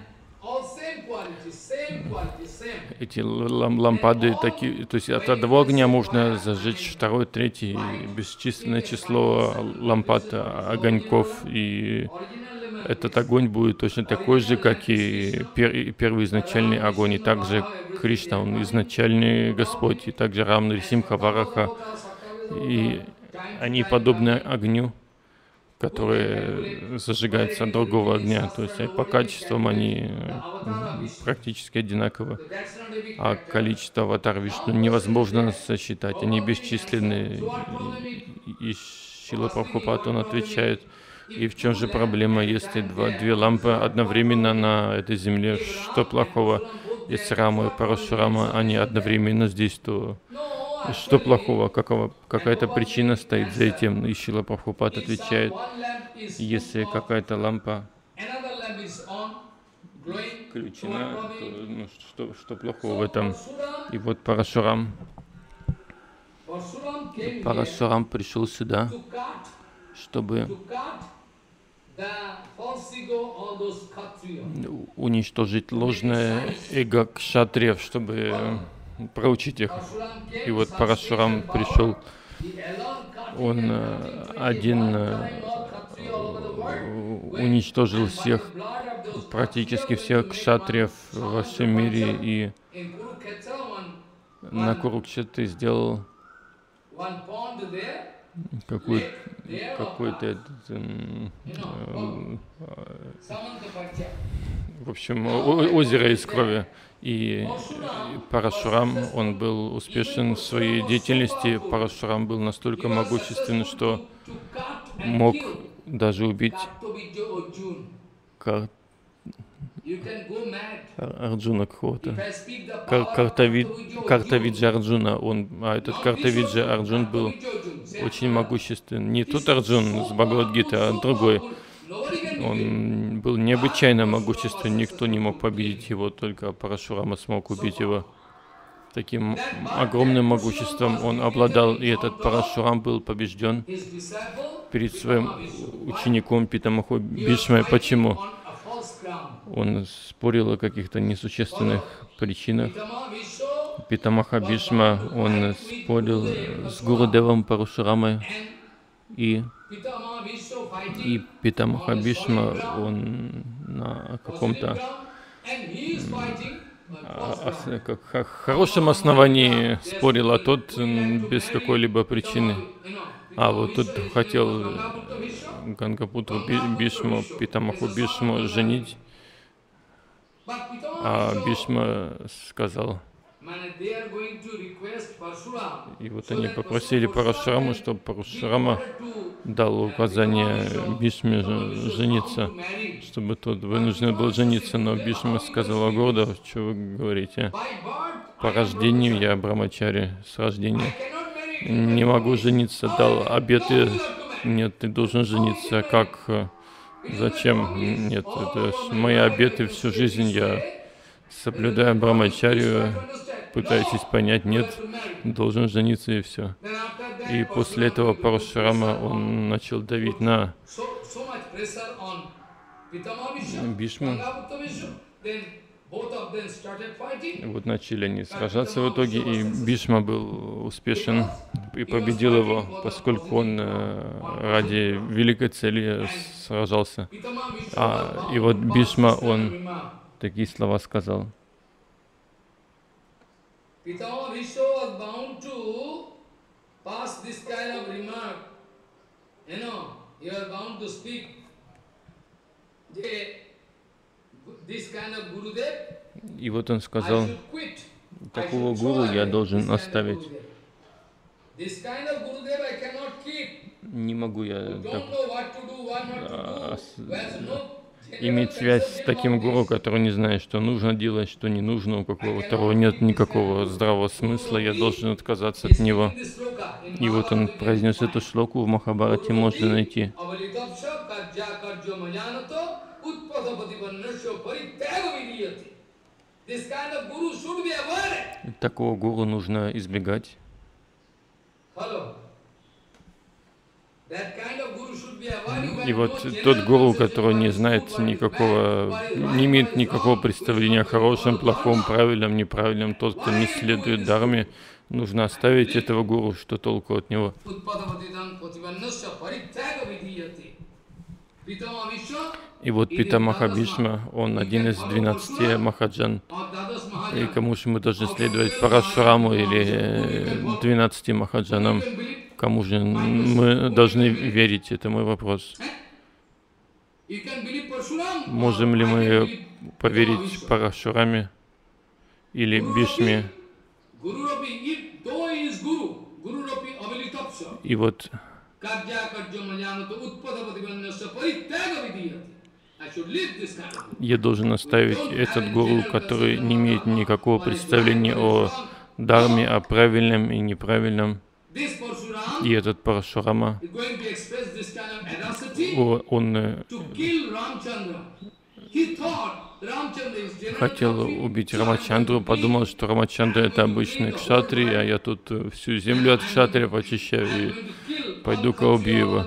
S2: эти лампады такие, то есть от одного огня можно зажечь второй, третий, бесчисленное число лампад, огоньков, и этот огонь будет точно такой же, как и первый изначальный огонь, и также Кришна, он изначальный Господь, и также Рам, Нарисимха, Вараха, и они подобны огню, который зажигается от другого огня, то есть по качествам они практически одинаковы, а количество аватар Вишну невозможно сосчитать, они бесчисленны, и Шрила Прабхупад, он отвечает, и в чем же проблема, если две лампы одновременно на этой земле, что плохого, если Рама и Парашурама, они одновременно здесь, то что плохого, какая-то причина стоит за этим, и Шрила Прабхупад отвечает, если какая-то лампа включена, то что плохого в этом? И вот Парашурам пришел сюда, чтобы уничтожить ложное эго кшатриев, чтобы проучить их. И вот Парашурам пришел, он один уничтожил всех, практически всех кшатриев во всем мире, и на Курукшетре сделал какой-то в общем, озеро из крови. И Парашурам, он был успешен в своей деятельности. Парашурам был настолько могущественен, что мог даже убить Арджуна какого-то. Картавиджа Арджуна. Этот Картавиджа Арджун был очень могущественен. Не тот Арджун с Бхагавад-гиты, а другой. Он был необычайно могущественен, никто не мог победить его, только Парашурама смог убить его. Таким огромным могуществом он обладал, и этот Парашурам был побежден перед своим учеником Питамахой Бхишмой. Почему? Он спорил о каких-то несущественных причинах. Питамаха Бхишма, он спорил с Гурудевом Парашурамой, и Питамаха Бхишма, он на каком-то хорошем основании спорил, а тот без какой-либо причины. А вот тут хотел Гангапутру Бхишму, Питамаху Бхишму женить, а Бхишма сказал, и вот они попросили Парашураму, чтобы Парашурама дал указание Бхишме жениться, чтобы тот вынужден был жениться, но Бхишма сказал: гордо, что вы говорите? По рождению я брамачари, с рождения не могу жениться, дал обеты. Нет, ты должен жениться. Как? Зачем? Нет, это мои обеты всю жизнь я соблюдаю брамачарию. Пытаетесь понять? Нет, должен жениться и все. И после этого Парашурама, он начал давить на Бхишму. Вот начали они сражаться в итоге, и Бхишма был успешен и победил его, поскольку он ради великой цели сражался. И вот Бхишма, он такие слова сказал.
S1: Pitama Bhishma was bound to pass this kind of remark. He was bound to speak. This kind of Gurudev,
S2: и вот он сказал, такого гуру я должен оставить. Не могу я иметь связь с таким гуру, который не знает, что нужно делать, что не нужно, у которого нет никакого здравого смысла, я должен отказаться от него. И вот он произнес эту шлоку в Махабхарате, можно найти.
S1: This kind of guru should be avoided.
S2: Такого гуру нужно избегать.
S1: Follow. That kind of guru should be avoided.
S2: И вот тот гуру, который не знает никакого, не имеет никакого представления о хорошем, плохом, правильном, неправильном, тот, кто не следует дхарме, нужно оставить этого гуру, что толку от него. И вот Питамаха Бхишма, он один из 12 махаджан. И кому же мы должны следовать, Парашураму или 12 махаджанам? Кому же мы должны верить? Это мой вопрос. Можем ли мы поверить Парашураме или Бхишме? И вот я должен оставить этот гуру, который не имеет никакого представления о дхарме, о правильном и неправильном. И этот Парашурама, он хотел убить Рамачандру, подумал, что Рамачандра — это обычный кшатрий, а я тут всю землю от кшатриев очищаю и пойду-ка убью его.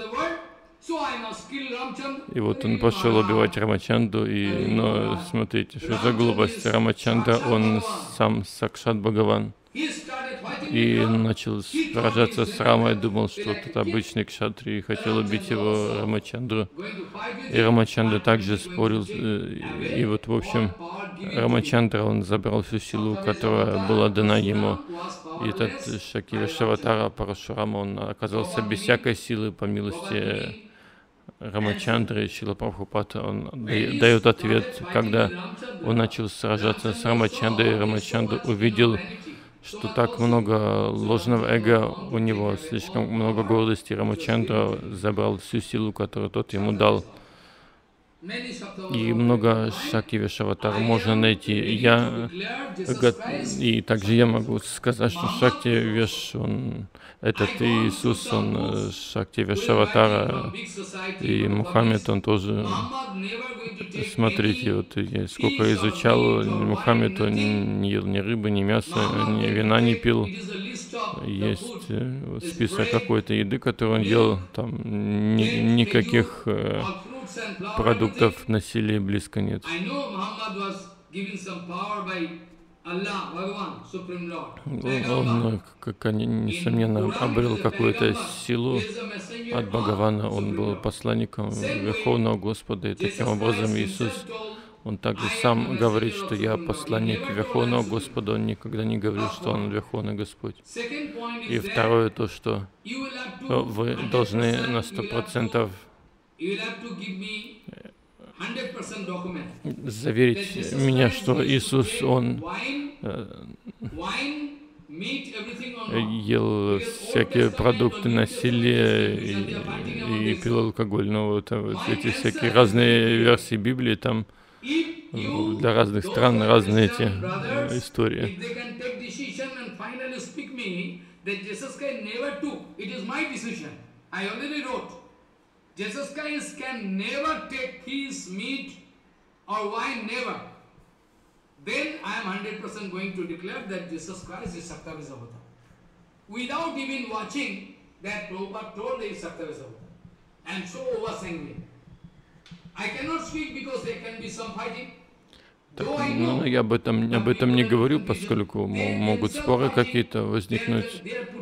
S2: И вот он пошел убивать Рамачандру, но смотрите, что за глупость. Рамачандра, он сам Сакшат Бхагаван. И начал сражаться с Рамой, думал, что это обычный кшатрий, и хотел убить его, Рамачандру. И Рамачандра также спорил, и вот, в общем, Рамачандра, он забрал всю силу, которая была дана ему. И этот Шакивишаватара Парашурама, он оказался без всякой силы, по милости Рамачандры. Шрила Прабхупада, он дает ответ, когда он начал сражаться с Рамачандрой, Рамачандра увидел, что так много ложного эго у него, слишком много гордости. Рамачандра забрал всю силу, которую тот ему дал. И много Шакти-Вишаватар можно найти. И также я могу сказать, что Шакти-Виш, этот Иисус, он Шакти-Вишаватара, и Мухаммед, он тоже. Смотрите, вот я сколько изучал, Мухаммед, он не ел ни рыбы, ни мяса, ни вина не пил. Есть список какой-то еды, которую он ел, там никаких продуктов насилия близко нет. Он, несомненно, обрел какую-то силу от Бхагавана. Он был посланником Верховного Господа, и таким образом Иисус, он также сам говорит, что я посланник Верховного Господа. Он никогда не говорил, что он Верховный Господь. И второе, то, что вы должны на 100% заверить меня, что Иисус, он ел всякие продукты насилия и пил алкоголь. Но вот эти всякие разные версии Библии, там для разных стран разные эти истории.
S1: Jesus Christ can never take his meat or wine, never. Then I am 100% going to declare that Jesus Christ is Saktavisavata. Without even watching that Prabhupada told he is Saktavisavata. And so oversanguine. I cannot speak because there can be some fighting.
S2: Но я об этом не говорю, поскольку могут споры какие-то возникнуть.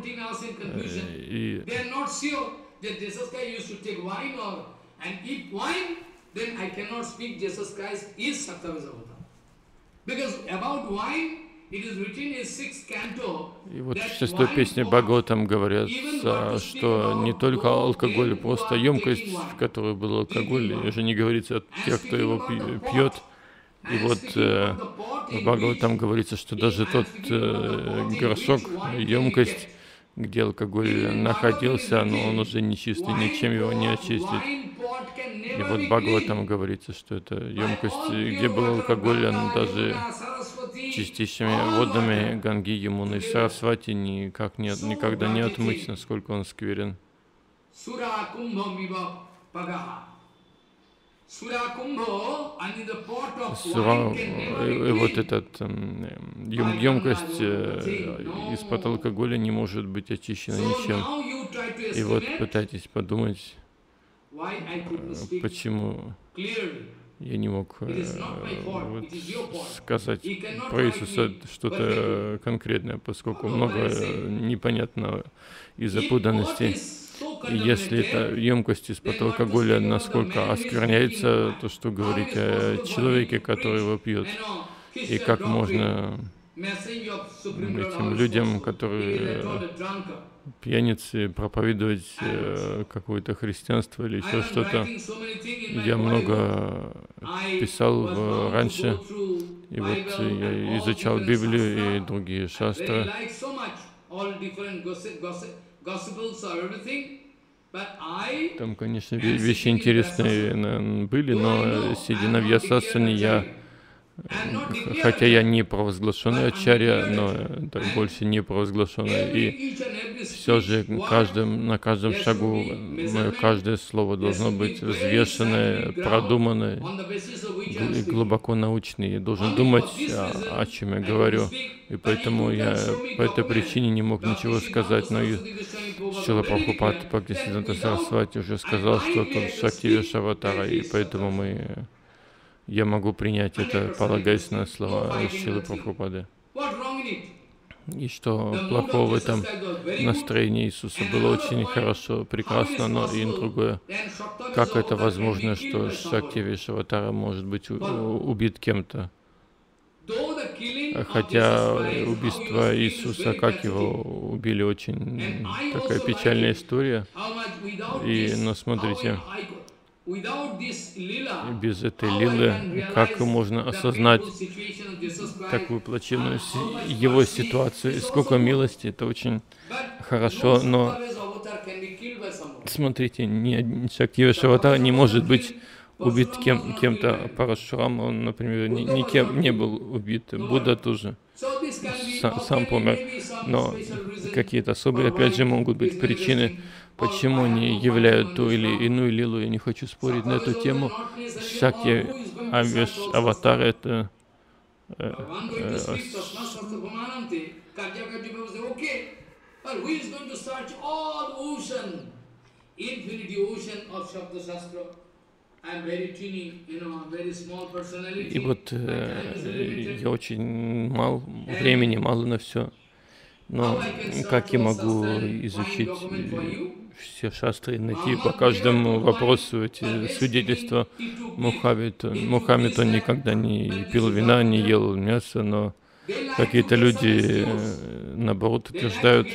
S1: That Jesus Christ used to take wine and eat wine, then I cannot speak Jesus Christ is Saktavisavata. Because about wine, it is written in 6th canto.
S2: И вот в 6-й песне Бхагаватам говорят, что не только алкоголь, просто емкость, в которой был алкоголь, и уже не говорится о тех, кто его пьет. И вот в Бхагаватам говорится, что даже тот горшок, емкость, где алкоголь находился, но он уже нечистый, ничем его не очистить. И вот в Бхагаватам говорится, что это емкость, где был алкоголь, он даже чистейшими водами Ганги, Ямуны и Сарасвати никогда не отмыть, насколько он скверен.
S1: Surakumbho, and in the pot of
S2: Сура,
S1: wine can never
S2: и
S1: be
S2: вот
S1: clean.
S2: этот емкость из-под алкоголя не может быть очищена
S1: So
S2: ничем.
S1: now you try to
S2: И вот
S1: estimate
S2: пытайтесь подумать,
S1: why I couldn't speak
S2: почему
S1: clearly.
S2: я не мог
S1: It is not my fault,
S2: вот
S1: it is your fault.
S2: сказать
S1: He cannot
S2: про
S1: write
S2: Иисуса
S1: me
S2: что-то
S1: perfectly.
S2: конкретное, поскольку
S1: Follow
S2: много
S1: what I say.
S2: непонятно из-за
S1: If pot
S2: путанности.
S1: is so
S2: И если эта
S1: contaminated,
S2: емкость из-под
S1: then what to
S2: алкоголя
S1: speak about the
S2: насколько
S1: man who is drinking
S2: оскверняется,
S1: wine?
S2: то что
S1: How
S2: говорить
S1: it is
S2: о
S1: possible for
S2: человеке,
S1: him to
S2: который его
S1: preach,
S2: пьет, и
S1: Christian
S2: как
S1: doctrine,
S2: можно
S1: message of Supreme Lord
S2: этим
S1: our
S2: людям,
S1: Sponsor. He is
S2: которые
S1: called a drunkard.
S2: пьяницы, проповедовать какое-то христианство или еще что-то. Я много писал раньше, и вот я изучал Библию и другие шастры. Там, конечно, вещи интересные были, но сидя на Вьясасане, я, хотя я не провозглашенный ачарья, но так больше не провозглашенный, и все же на каждом шагу мое каждое слово должно быть взвешенное, продуманное и глубоко научное. Я должен думать, о чем я говорю. И поэтому я по этой причине не мог ничего сказать. Но и Шрила Прабхупад Бхактисиданта Сарасвати уже сказал, что тут Шактивеша Аватара, и поэтому я могу принять это, полагаясь на слова Шрилы Прабхупады. И что плохого в этом настроении Иисуса было очень хорошо, прекрасно, но и другое. Как это возможно, что Шактивеша Аватара может быть убит кем-то? Хотя убийство Иисуса, как его убили, очень такая печальная история. Но смотрите, без этой лилы, как можно осознать такую плачевную его ситуацию, и сколько милости, это очень хорошо, но смотрите, Шактивеша Аватара не может быть убит кем-то. Парашурам, он, например, никем не был убит. Будда тоже сам помер. Но какие-то особые, опять же, могут быть причины, почему они являют ту или иную лилу. Я не хочу спорить на эту тему. Шакти Аватар — это и вот я очень мало времени, мало на все. Но как я могу изучить все шастры, найти по каждому вопросу эти свидетельства? Мухаммед, он никогда не пил вина, не ел мясо, но какие-то люди, наоборот, утверждают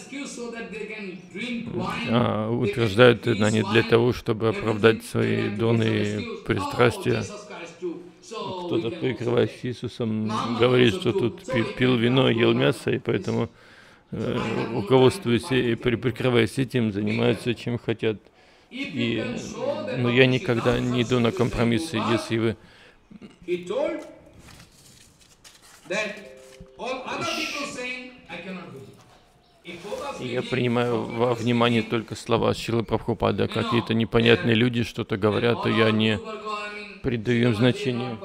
S2: они для того, чтобы оправдать свои дурные пристрастия. Кто-то, прикрываясь Иисусом, говорит, что тут пил вино, ел мясо, и поэтому, руководствуясь и прикрываясь этим, занимаются чем хотят. Но я никогда не иду на компромиссы, если вы... Я принимаю во внимание только слова Шрилы Прабхупады. Какие-то непонятные люди что-то говорят, то я не придаю им значения.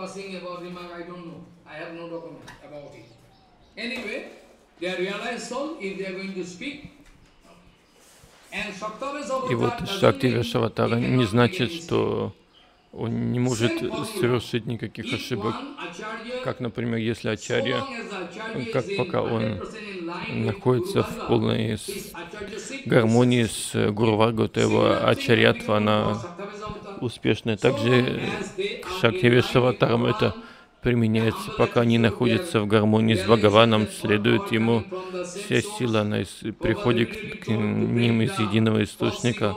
S2: И вот Шактивеша Аватара не значит, что он не может совершить никаких ошибок. Как, например, если ачарья, пока он находится в полной гармонии с Гуру Варгой, то его ачарьятва, она успешная. Также к Шактивеша Аватарам это применяется, пока они находятся в гармонии с Бхагаваном, следует ему вся сила, она приходит к ним из единого источника.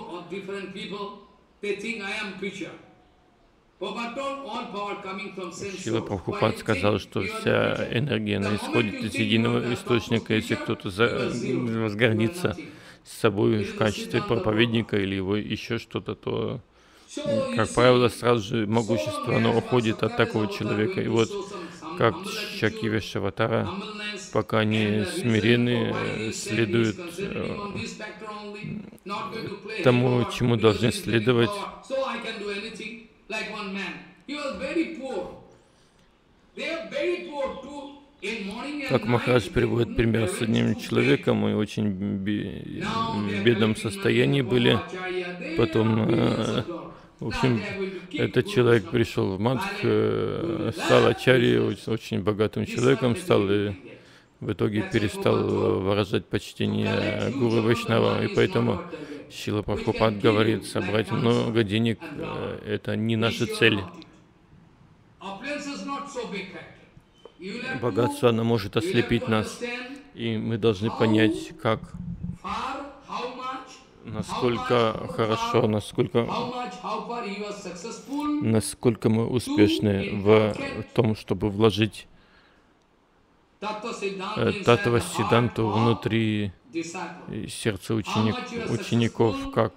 S2: Шрила Прабхупад сказал, что вся энергия, она исходит из единого источника. Если кто-то возгордится с собой в качестве проповедника или его еще что-то, то, как правило, сразу же могущество, оно уходит от такого человека. И вот как Шактивеша Аватара, пока они смирены, следуют тому, чему должны следовать. Как Махарадж приводит пример с одним человеком, мы очень в бедном состоянии были. Потом, в общем, этот человек пришел в Мадх, стал ачарьей, очень богатым человеком стал, и в итоге перестал выражать почтение Гуру Вайшнава. И поэтому Шрила Прабхупад говорит, собрать много денег — это не наша цель. Богатство, оно может ослепить нас, и мы должны понять, как, насколько хорошо, насколько мы успешны в том, чтобы вложить Таттва Сиддханту внутри сердца учеников, как,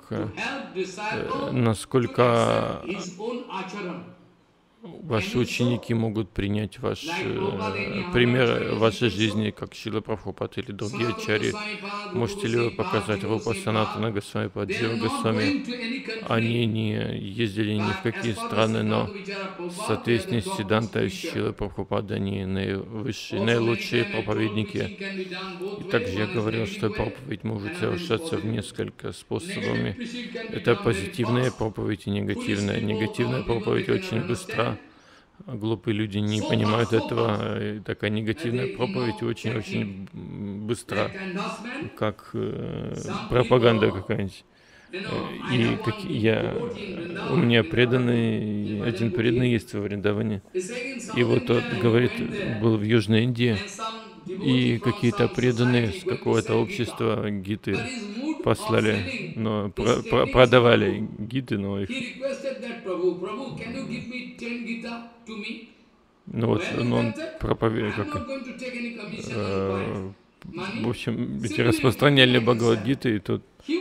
S2: насколько ваши ученики могут принять ваш пример в вашей жизни, как Шрила Прабхупад или другие ачарьи. Можете ли вы показать Рупа Санатана Госвами, Паджива Госвами? Они не ездили ни в какие страны, но в соответствии с Сиддхантой Шрилы Прабхупады они наивысшие, наилучшие проповедники. И также я говорил, что проповедь может совершаться в несколько способами. Это позитивная проповедь и негативная. Негативная проповедь очень быстра. Глупые люди не понимают этого. И такая негативная проповедь очень-очень быстра, как пропаганда какая-нибудь. И у меня преданный, один преданный есть во Вриндаване. И вот тот, говорит, был в Южной Индии, и какие-то преданные с какого-то общества гиты послали, но продавали гиты, но их... Ну вот, он проповедует, в общем, эти распространяли Бхагавад-гиты, и тут...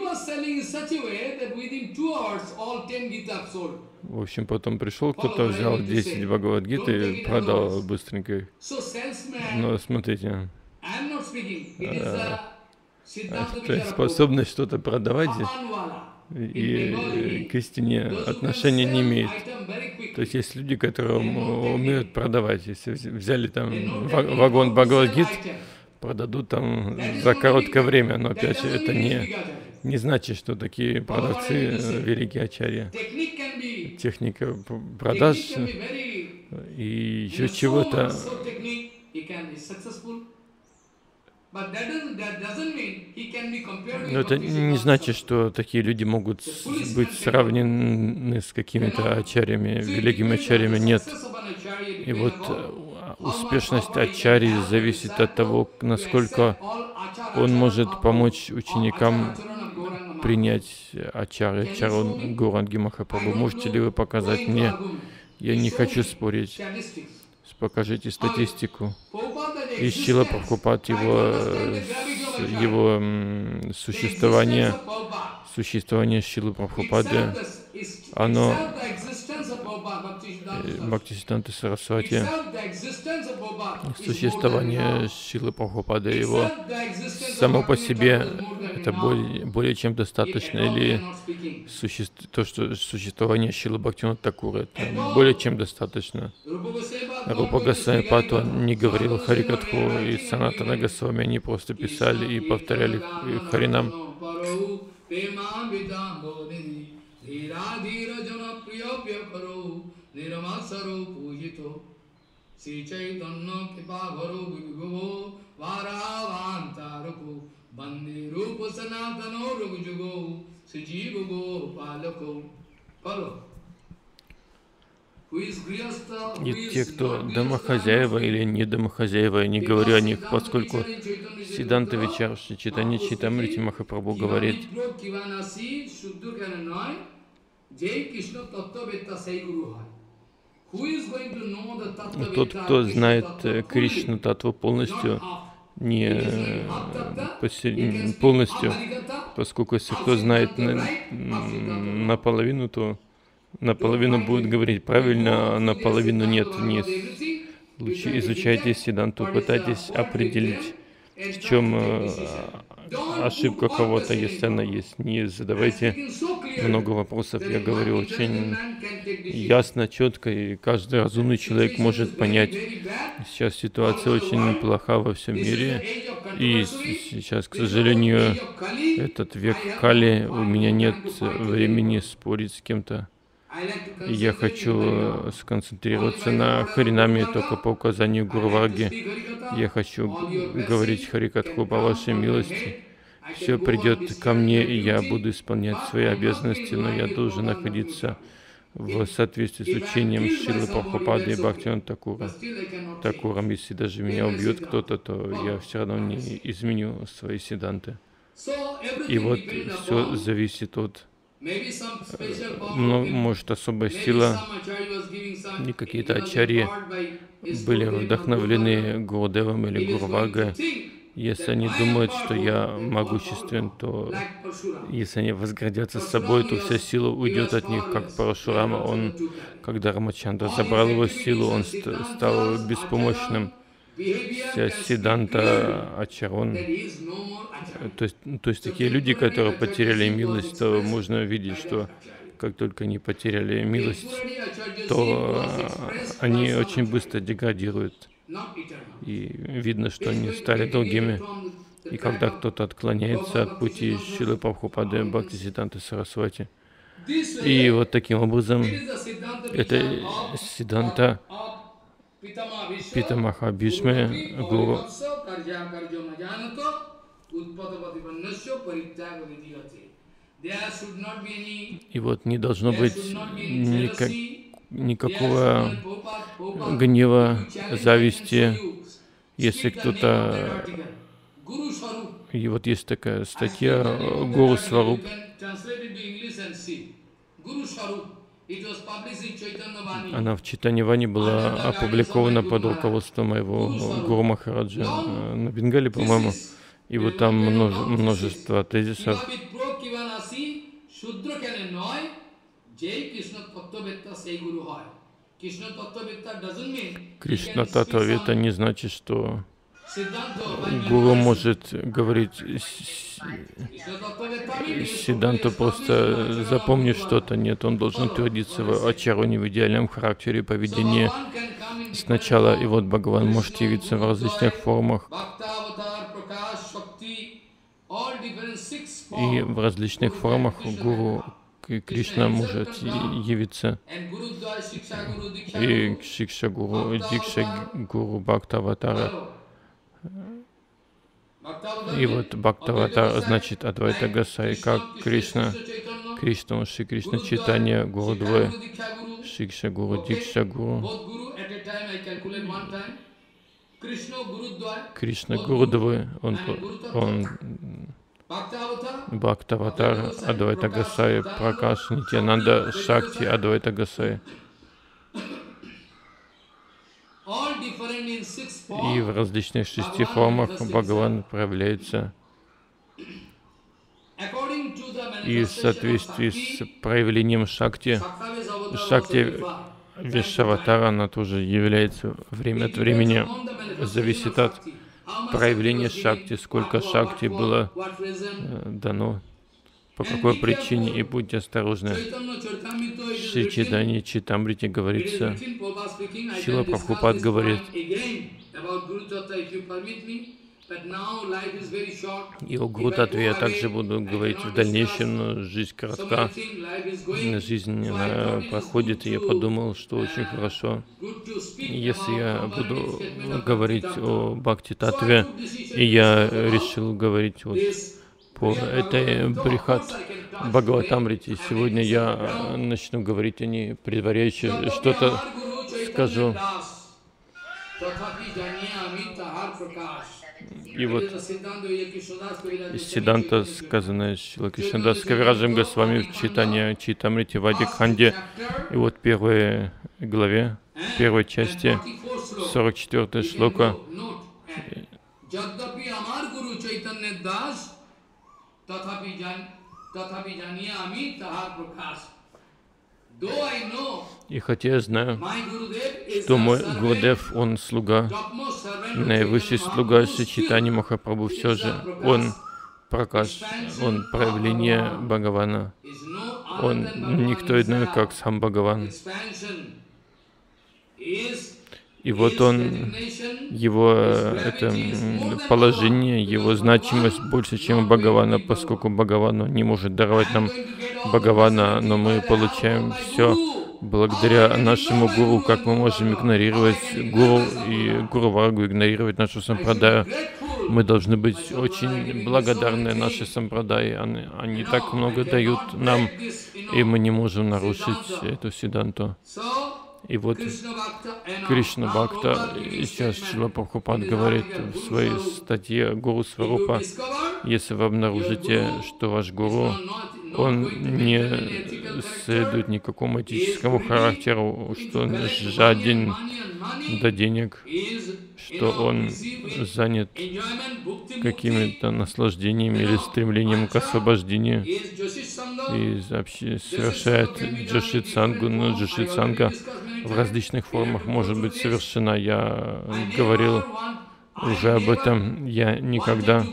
S2: В общем, потом пришел кто-то, взял 10 Бхагавад-гит и продал быстренько их. Но смотрите, способность что-то продавать и к истине отношения не имеет. То есть есть люди, которые умеют продавать. Если взяли там вагон Бхагавад-гит, продадут там за короткое время, но опять же это не значит, что такие продавцы великие ачарьи. Техника продаж и еще чего-то. Но это не значит, что такие люди могут быть сравнены с какими-то ачарьями, великими ачарьями. Нет. И вот успешность ачарьи зависит от того, насколько он может помочь ученикам принять ачарьи, чарун Гауранги Махапрабху. Можете ли вы показать мне? Я не хочу спорить. Покажите статистику. И Шрила Прабхупад, его существование Шрилы Прабхупады, оно Бхактисиддханта Сарасвати, существование Шрилы Прабхупады, его само по себе это более чем достаточно, или то, что существование Шрилы Бхактивинода Тхакура, это более чем достаточно. Рупа Госвами Пад не говорил Харикатху, и Санатана Госвами они просто писали и повторяли Харинам. И те, кто домохозяева или не домохозяева, я не говорю о них, поскольку Сиддханта Вичар Шри Чайтанья Чайтамрити Махапрабху говорит: тот, кто знает Кришну Таттву полностью, полностью, поскольку если кто знает наполовину, то наполовину будет говорить правильно, а наполовину нет. Лучше изучайте Сиддханту, пытайтесь определить, в чем ошибка кого-то, если она есть. Не задавайте много вопросов я говорю очень ясно, четко, и каждый разумный человек может понять. Сейчас ситуация очень плоха во всем мире, и сейчас, к сожалению, этот век Кали, у меня нет времени спорить с кем-то. Я хочу сконцентрироваться на Харинаме только по указанию Гуру Варги. Я хочу говорить Харикатху по вашей милости. Все придет ко мне, и я буду исполнять свои обязанности, но я должен находиться в соответствии с учением Шрилы Прабхупады и Бхактивинода Такуром. Если даже меня убьет кто-то, то я все равно не изменю свои сиддханты. И вот все зависит от, может, особая сила, и какие-то ачарьи были вдохновлены Гурудевом или Гуру-Варгой. Если они думают, что я могуществен, то если они возгордятся собой, то вся сила уйдет от них, как Парашурама. Когда Рамачандра забрал его силу, он стал беспомощным. Вся Сиддханта Ачарон. То есть такие люди, которые потеряли милость, то можно видеть, что как только они потеряли милость, то они очень быстро деградируют. И видно, что они стали долгими. И когда кто-то отклоняется от пути Шрилы Прабхупады Бхактисиддханты Сарасвати. И вот таким образом, это Сиддханта Питамаха Бхишмы Гуру. И вот не должно быть никакого гнева, зависти, если кто-то... И вот есть такая статья Гуру Сваруб. Она в Чайтанья-вани была опубликована под руководством моего Гуру Махараджа на Бенгале, по-моему. И вот там множество тезисов. Кришна Таттвавета не значит, что Гуру может говорить Сиддханту просто запомнить что-то. Нет, он должен твердиться в ачароне, в идеальном характере, поведении сначала. И вот Бхагаван может явиться в различных формах. И в различных формах Гуру Кришна может явиться. И Шикша Гуру, Дикша Гуру, Бхактаватара. И вот Бхактаватара значит Адвайта Гасай, как Кришна, Шри Кришна Чайтанья, Гуру Двое, Шикша Гуру, Дикша Гуру. Кришна Гуру Двое, он Бхактаватар, Адвайта Гасай, Пракаш, Нитьянанда, Шакти, Адвайта Гасай. И в различных 6 формах Бхагаван проявляется. И в соответствии с проявлением Шакти, Вишаватара, она тоже является время от времени, зависит от проявления Шакти, сколько Шакти было дано, по какой причине, и будьте осторожны. В Шри Чайтанья Чайтамрите говорится, Шрила Прабхупад говорит, и о Гуру Таттве я также буду говорить в дальнейшем, но жизнь коротка, жизнь она проходит, и я подумал, что очень хорошо, если я буду говорить о Бхакти Таттве, и я решил говорить вот по этой Брихат Бхагаватамрите. Сегодня я начну говорить о ней, предваряюще что-то скажу. И вот Сиддханта, сказанная Шрила Кришнадас Кавираджем Госвами в Чайтанья Чайтамрите в Ади-Кханде. И вот в первой главе, в первой части, 44-я шлока. И хотя я знаю, что мой Гурудев, он слуга, наивысший слуга Шри Чайтаньи Махапрабху, все же он Пракаш, он проявление Бхагавана. Он никто иной, как сам Бхагаван. И вот он, его это положение, его значимость больше, чем у Бхагавана, поскольку Бхагавану не может даровать нам Бхагавана, но мы получаем все благодаря нашему гуру. Как мы можем игнорировать гуру и гуру Варгу, игнорировать нашу сампрадаю? Мы должны быть очень благодарны нашей сампрадай. Они так много дают нам, и мы не можем нарушить эту сиддханту. И вот Кришна Бхакта, сейчас Шрила Прабхупад говорит в своей статье Гуру Сварупа: если вы обнаружите, что ваш гуру, он не следует никакому этическому характеру, что он жаден до денег, что он занят какими-то наслаждениями или стремлением к освобождению и вообще совершает джашит-сангу, но джашит-санга в различных формах может быть совершена. Я говорил уже об этом. Я никогда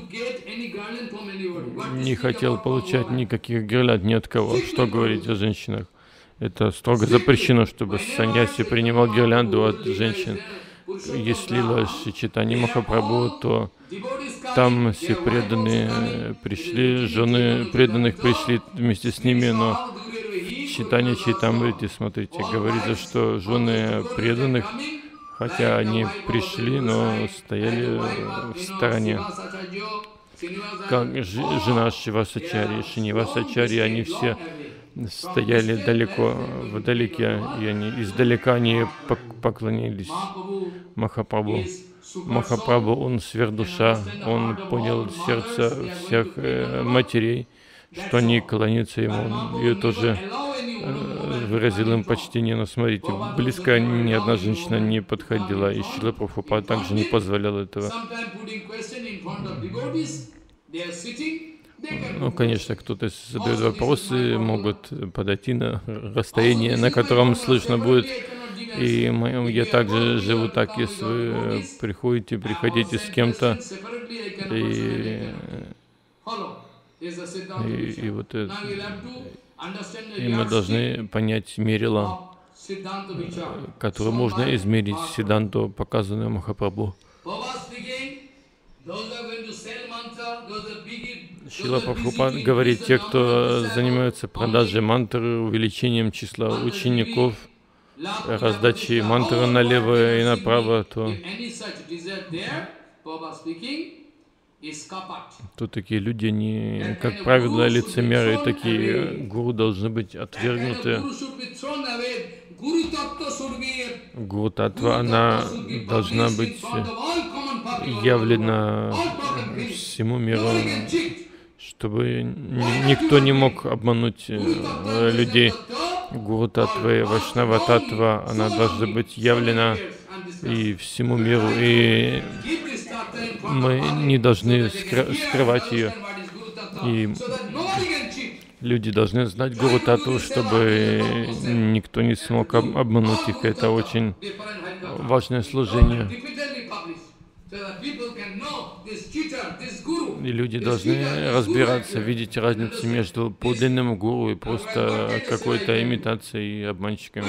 S2: не хотел получать никаких гирлянд ни от кого. Что говорить о женщинах? Это строго запрещено, чтобы саньяси принимал гирлянду от женщин. Если лила Чайтанья Махапрабху, то там все преданные пришли, жены преданных пришли вместе с ними, но в Чайтанья Чайтамрите, смотрите, говорится, что жены преданных, хотя они пришли, но стояли в стороне. Как жена Шривасачарьи, Шинивасачарьи, они все стояли далеко, вдалеке, и они издалека не поклонились Махапрабху. Махапрабху, он сверхдуша, он понял сердце всех матерей, что они кланяются ему. И тоже выразил им почтение. Но смотрите, близко ни одна женщина не подходила, и Шрила Прабхупад также не позволял этого. Ну, конечно, кто-то задает вопросы, могут подойти на расстояние, на котором слышно будет. И я также живу так, если вы приходите с кем-то, и вот это, и мы должны понять мерила, которое можно измерить сиддханту, показанную Махапрабху. Шрила Прабхупад говорит, те, кто занимаются продажей мантры, увеличением числа учеников, раздачей мантры налево и направо, то такие люди, они, как правило, лицемеры, и такие гуру должны быть отвергнуты. Гуру Таттва, она должна быть явлена всему миру, чтобы никто не мог обмануть людей. Гуру Таттва и Вайшнава Таттва, она должна быть явлена и всему миру, и мы не должны скрывать ее. И люди должны знать Гуру Таттву, чтобы никто не смог обмануть их. Это очень важное служение. И люди должны разбираться, видеть разницу между подлинным гуру и просто какой-то имитацией и обманщиками.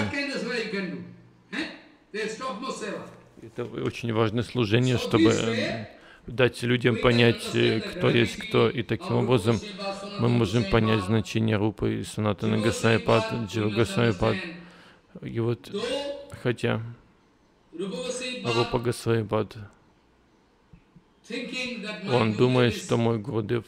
S2: Это очень важное служение, чтобы дать людям понять, кто есть кто, и таким образом мы можем понять значение Рупы и Санатана Госвами Пад, Джива Госвами Пад. И вот, хотя Рупа Госвами Пад, он думает, что мой Гурудев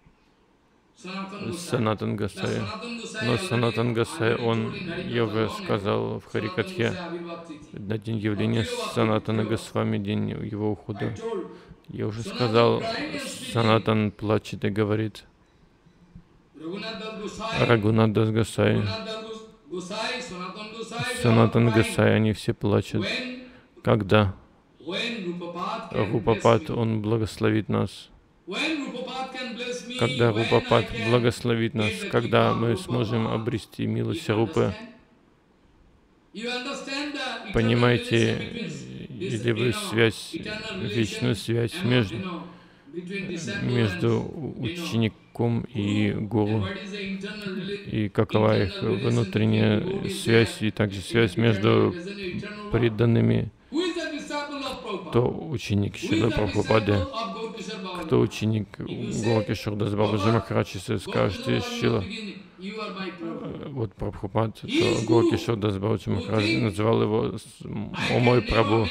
S2: Санатан Госвами, но Санатан Госвами, он, я уже сказал в Харикатхе, на день явления Санатана Госвами, день его ухода, я уже сказал, Санатан плачет и говорит, Рагунат Дас Госвами, Санатан Госвами, они все плачут, когда Рупапад, он благословит нас. Когда Рупапад благословит нас, когда мы сможем обрести милость Рупы. Понимаете, или вы связь, вечную связь между учеником и гуру, и какова их внутренняя связь, и также связь между преданными. Кто ученик Шрилы Прабхупады, кто ученик Горакишора Дас Бабаджи Махарадж, если скажете Шрила, вот Прабхупад, то Горакишора Дас Бабаджи Махарадж называл его «О мой Прабху».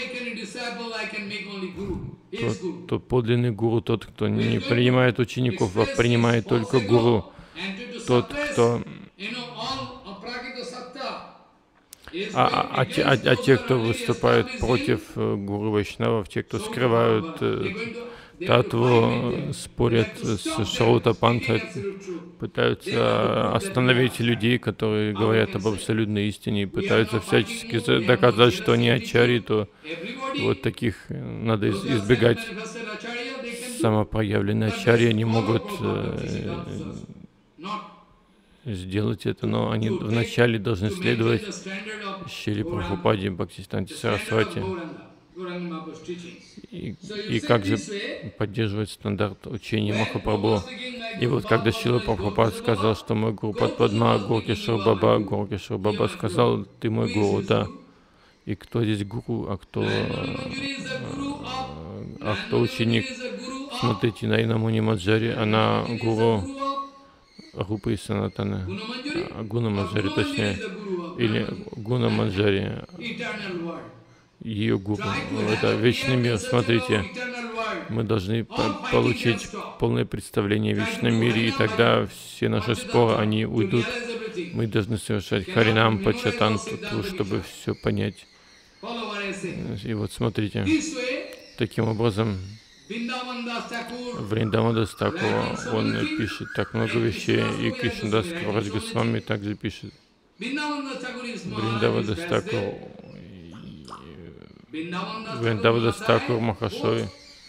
S2: То подлинный гуру тот, кто не принимает учеников, а принимает только гуру. Тот, кто... те, кто выступают против гуру Вайшнавов, те, кто скрывают татву, спорят с Шраута Панта, пытаются остановить людей, которые говорят об абсолютной истине, и пытаются всячески доказать, что они ачарьи, то вот таких надо избегать. Самопроявленные ачарьи не могут сделать это, но они вначале должны следовать Шриле Прабхупаде, Бхактисиданте Сарасвати, и как же поддерживать стандарт учения Махапрабху. И вот когда Шрила Прабхупад сказал, что мой гуру Падма Горакишор Баба сказал: ты мой гуру, да. И кто здесь гуру, а кто ученик? Смотрите, Найна Муни Маджари, она гуру Рупы и Санатаны, Гуна Маджари точнее, или Гуна Маджари, ее гуру, это вечный мир. Смотрите, мы должны получить полное представление о вечном мире, и тогда все наши споры, они уйдут. Мы должны совершать Харинам Пачатанту, чтобы все понять. И вот смотрите, таким образом Вриндаван Дас Такур, он пишет так много вещей, и Кришнадас Каварадж Госвами также пишет. Вриндаван Дас Такур Махашой,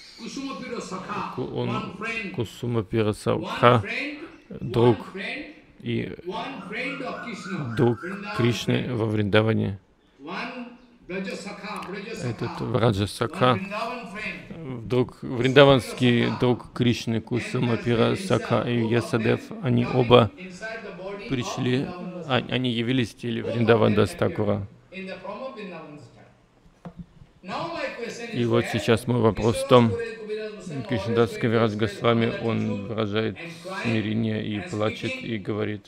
S2: он Кусумапира Сакха, друг Кришны во Вриндаване. Этот Враджа Сакха, вриндаванский друг Кришны Кусумапира Сакха и Ясадев, они оба пришли, они явились в теле Вриндаван Дас Такура. И вот сейчас мой вопрос в том, Кришнадас Кавирадж Госвами, он выражает смирение и плачет и говорит,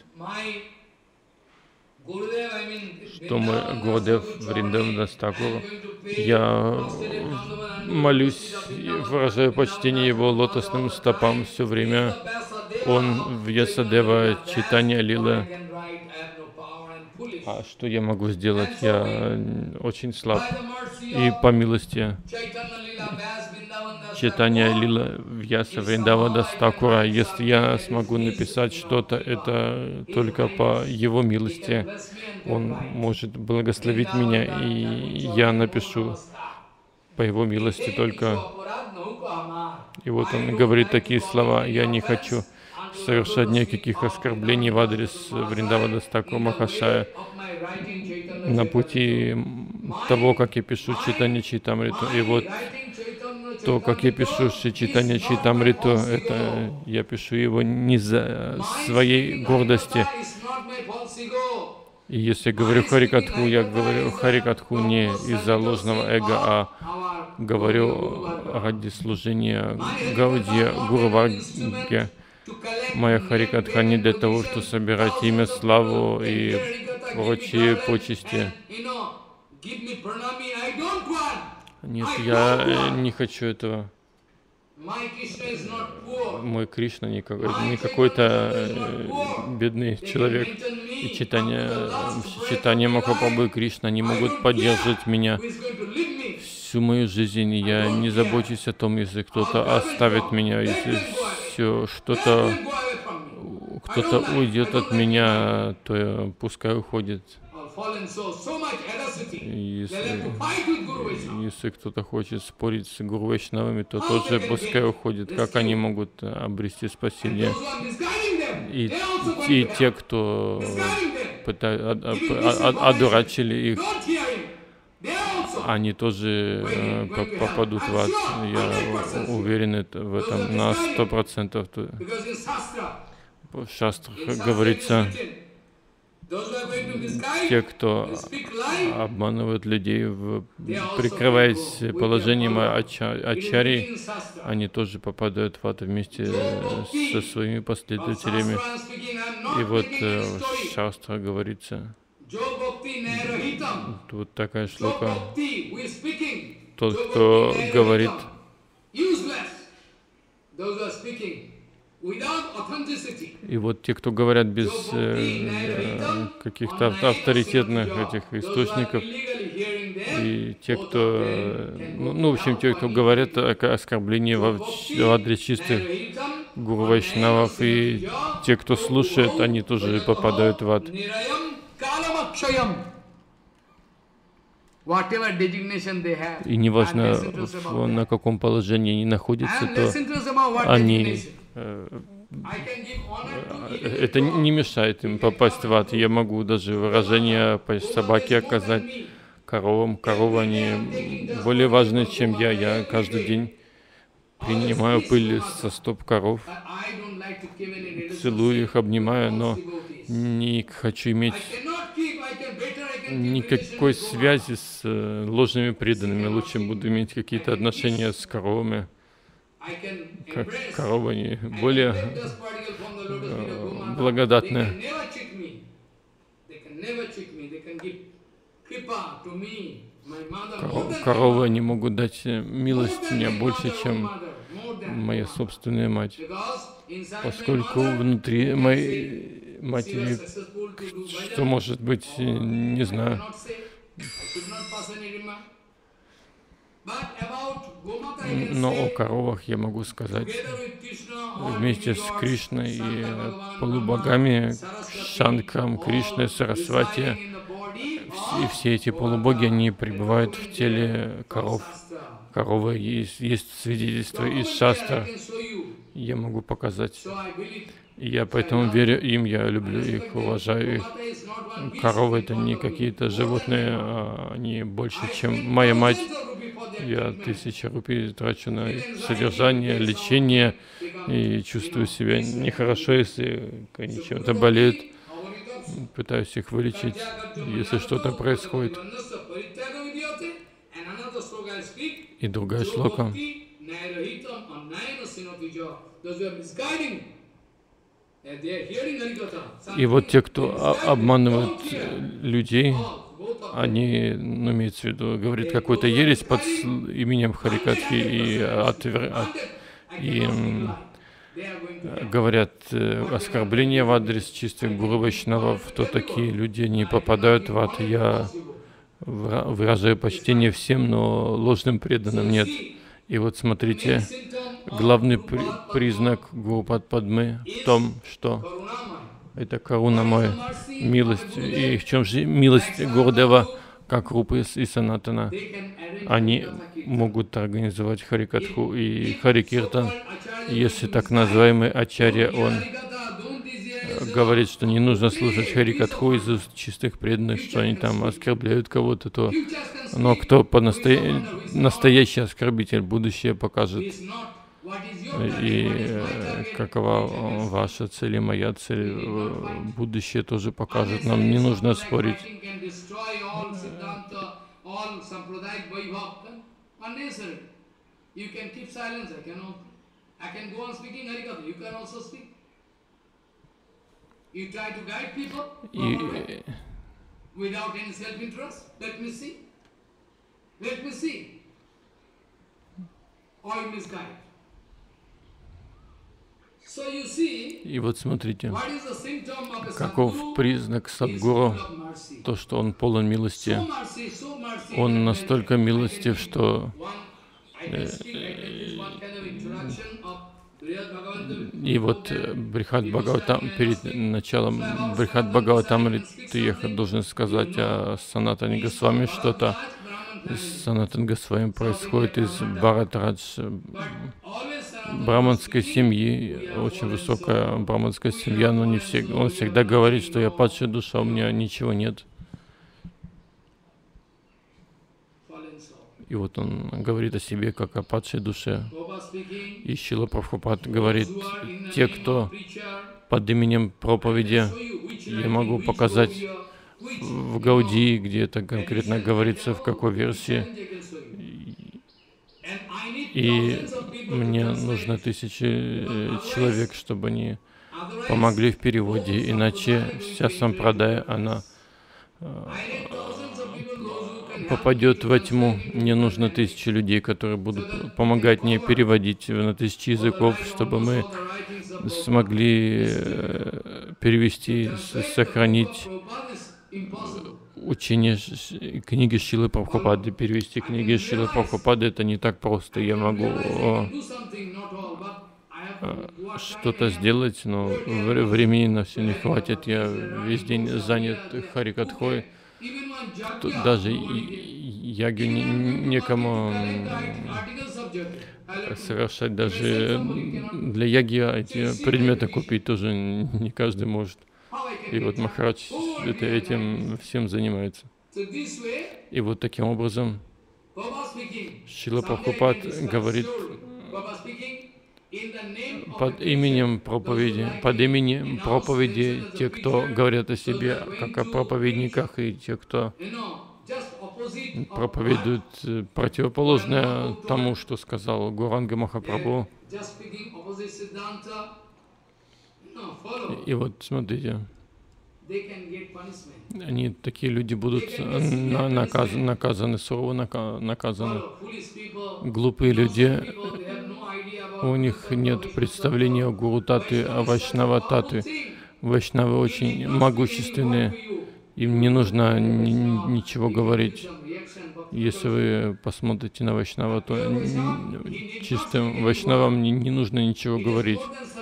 S2: что мой Гурудев Вриндаван Дас Такур, я молюсь, выражаю почтение его лотосным стопам все время. Он в Ясадева читание лила. А что я могу сделать? Я очень слаб. И по милости читания лила Вьяса Вриндавана Дас Такура, если я смогу написать что-то, это только по его милости. Он может благословить меня, и я напишу по его милости только. И вот он говорит такие слова: я не хочу совершать никаких оскорблений в адрес Вриндавана Дас Такура Махашая на пути того, как я пишу читание Чайтамриту. И вот то, как я пишу читание Чайтамриту, это я пишу его не за своей гордости. И если я говорю Харикатху, я говорю Харикатху не из-за ложного эго, а говорю ради служения Гаудия Гуру-варге. Моя Харикатха не для того, чтобы собирать имя, славу и прочие почести. Нет, я не хочу этого. Мой Кришна не какой-то бедный человек. И читание Махапрабху и Кришна не могут поддерживать меня всю мою жизнь. Я не забочусь о том, если кто-то оставит меня, если кто-то уйдет от меня, то пускай уходит. Если кто-то хочет спорить с Гуру Вайшнавами, то тоже пускай уходит. Как они могут обрести спасение? И те, кто одурачили их, они тоже попадут в ад. Я уверен в этом на 100%. В шастрах говорится, те, кто обманывают людей, прикрываясь положением ачарьи, они тоже попадают в ад вместе со своими последователями. И вот в шастра говорится, вот такая шлока: тот, кто говорит и вот те, кто говорят без каких-то авторитетных этих источников, и те, кто, в общем, те, кто говорят оскорбления в адрес чистых гуру вайшнавов, и те, кто слушает, они тоже попадают в ад. И неважно, на каком положении они находятся, то они это не мешает им попасть в ад. Я могу даже выражение по собаке оказать коровам. Коровы, они более важны, чем я. Я каждый день принимаю пыль со стоп коров, целую их, обнимаю, но не хочу иметь никакой связи с ложными преданными. Лучше буду иметь какие-то отношения с коровами. Как коровы, они более благодатные. Коровы не могут дать милость мне больше, чем моя собственная мать, поскольку внутри моей матери, что может быть, не знаю. Но о коровах я могу сказать, вместе с Кришной и полубогами, Шанкром, Кришной, Сарасвати, и все эти полубоги, они пребывают в теле коров. Коровы есть свидетельство из шастр. Я могу показать. И я поэтому верю им, я люблю их, уважаю их. Коровы — это не какие-то животные, они больше, чем моя мать. Я 1000 рупий трачу на содержание, лечение и чувствую себя нехорошо, если они чем-то болеют. Пытаюсь их вылечить, если что-то происходит. И другая шлока. И вот те, кто обманывают людей, они, имеется в виду, говорит какой-то ересь под именем Харикатхи и говорят оскорбления в адрес чистых гуру вайшнавов, то такие люди не попадают в ад. Я выражаю почтение всем, но ложным преданным нет. И вот смотрите, главный признак Гурупад Падмы в том, что это карунамая, милость. И в чем же милость Гурудева, как Рупы и Санатана? Они могут организовать Харикатху и Харикиртан. Если так называемый ачарья, он говорит, что не нужно слушать Харикатху из уст чистых преданных, что они там оскорбляют кого-то, то... Но кто настоящий оскорбитель, будущее покажет. И какова ваша цель и моя цель, будущее тоже покажет. Нам не нужно спорить. И вот смотрите, каков признак Садгуру, то, что он полон милости. Он настолько милостив, что и вот Брихат Бхагаватам, перед началом Брихат Бхагаватамриты я должен сказать о Санатане Госвами что-то. Санатан Госвами происходит из Бхаратрадж, браманской семьи, очень высокая браманская семья, но не все. Он всегда говорит, что я падшая душа, у меня ничего нет. И вот он говорит о себе как о падшей душе.
S1: Prabhupada speaking,
S2: И Шрила Прабхупад
S1: those
S2: говорит,
S1: who are in the
S2: те,
S1: name
S2: кто
S1: of preacher,
S2: под именем
S1: I
S2: проповеди,
S1: can show you which
S2: я
S1: writing,
S2: могу
S1: which
S2: показать
S1: Gaudiya, which,
S2: в
S1: you know,
S2: Гаудии, где это конкретно
S1: edition,
S2: говорится, в
S1: whatever,
S2: какой
S1: which
S2: версии.
S1: challenge I can show you. And I need
S2: И
S1: thousands of people to
S2: мне нужно
S1: translate.
S2: тысячи человек, чтобы они
S1: Otherwise,
S2: помогли в переводе,
S1: whole
S2: иначе
S1: sampradaya
S2: вся
S1: going to
S2: сампрадая,
S1: enter into
S2: она
S1: darkness. I need thousands of people, those who can help me
S2: попадет
S1: to
S2: во тьму.
S1: translate into
S2: Мне
S1: different
S2: нужно
S1: language.
S2: тысячи людей, которые
S1: So
S2: будут
S1: that we can
S2: помогать мне
S1: cover
S2: переводить на тысячи
S1: all the
S2: языков,
S1: right,
S2: чтобы
S1: almost
S2: мы
S1: all the writings of Prabhupada.
S2: смогли
S1: It's difficult. To
S2: перевести,
S1: translate the book of
S2: сохранить
S1: Prabhupada is impossible.
S2: учение книги Шрилы Прабхупады. Перевести книги Шрилы Прабхупады это не так просто. Я могу что-то сделать, но времени на все не хватит. Я весь день занят харикатхой. Даже ягу некому совершать. Даже для яги эти предметы купить тоже не каждый может. И вот Махарадж этим всем занимается. И вот таким образом Шрила Прабхупад говорит под именем проповеди те, кто говорят о себе как о проповедниках, и те, кто проповедуют противоположное тому, что сказал Гауранга Махапрабху. И вот смотрите, они, такие люди, будут наказаны, сурово наказаны. Глупые люди, у них нет представления о Гуру Таты, о Вайшнава Таты. Вайшнавы очень могущественные, им не нужно ничего говорить. Если вы посмотрите на Вайшнава, то чистым Вайшнавам не нужно ничего говорить.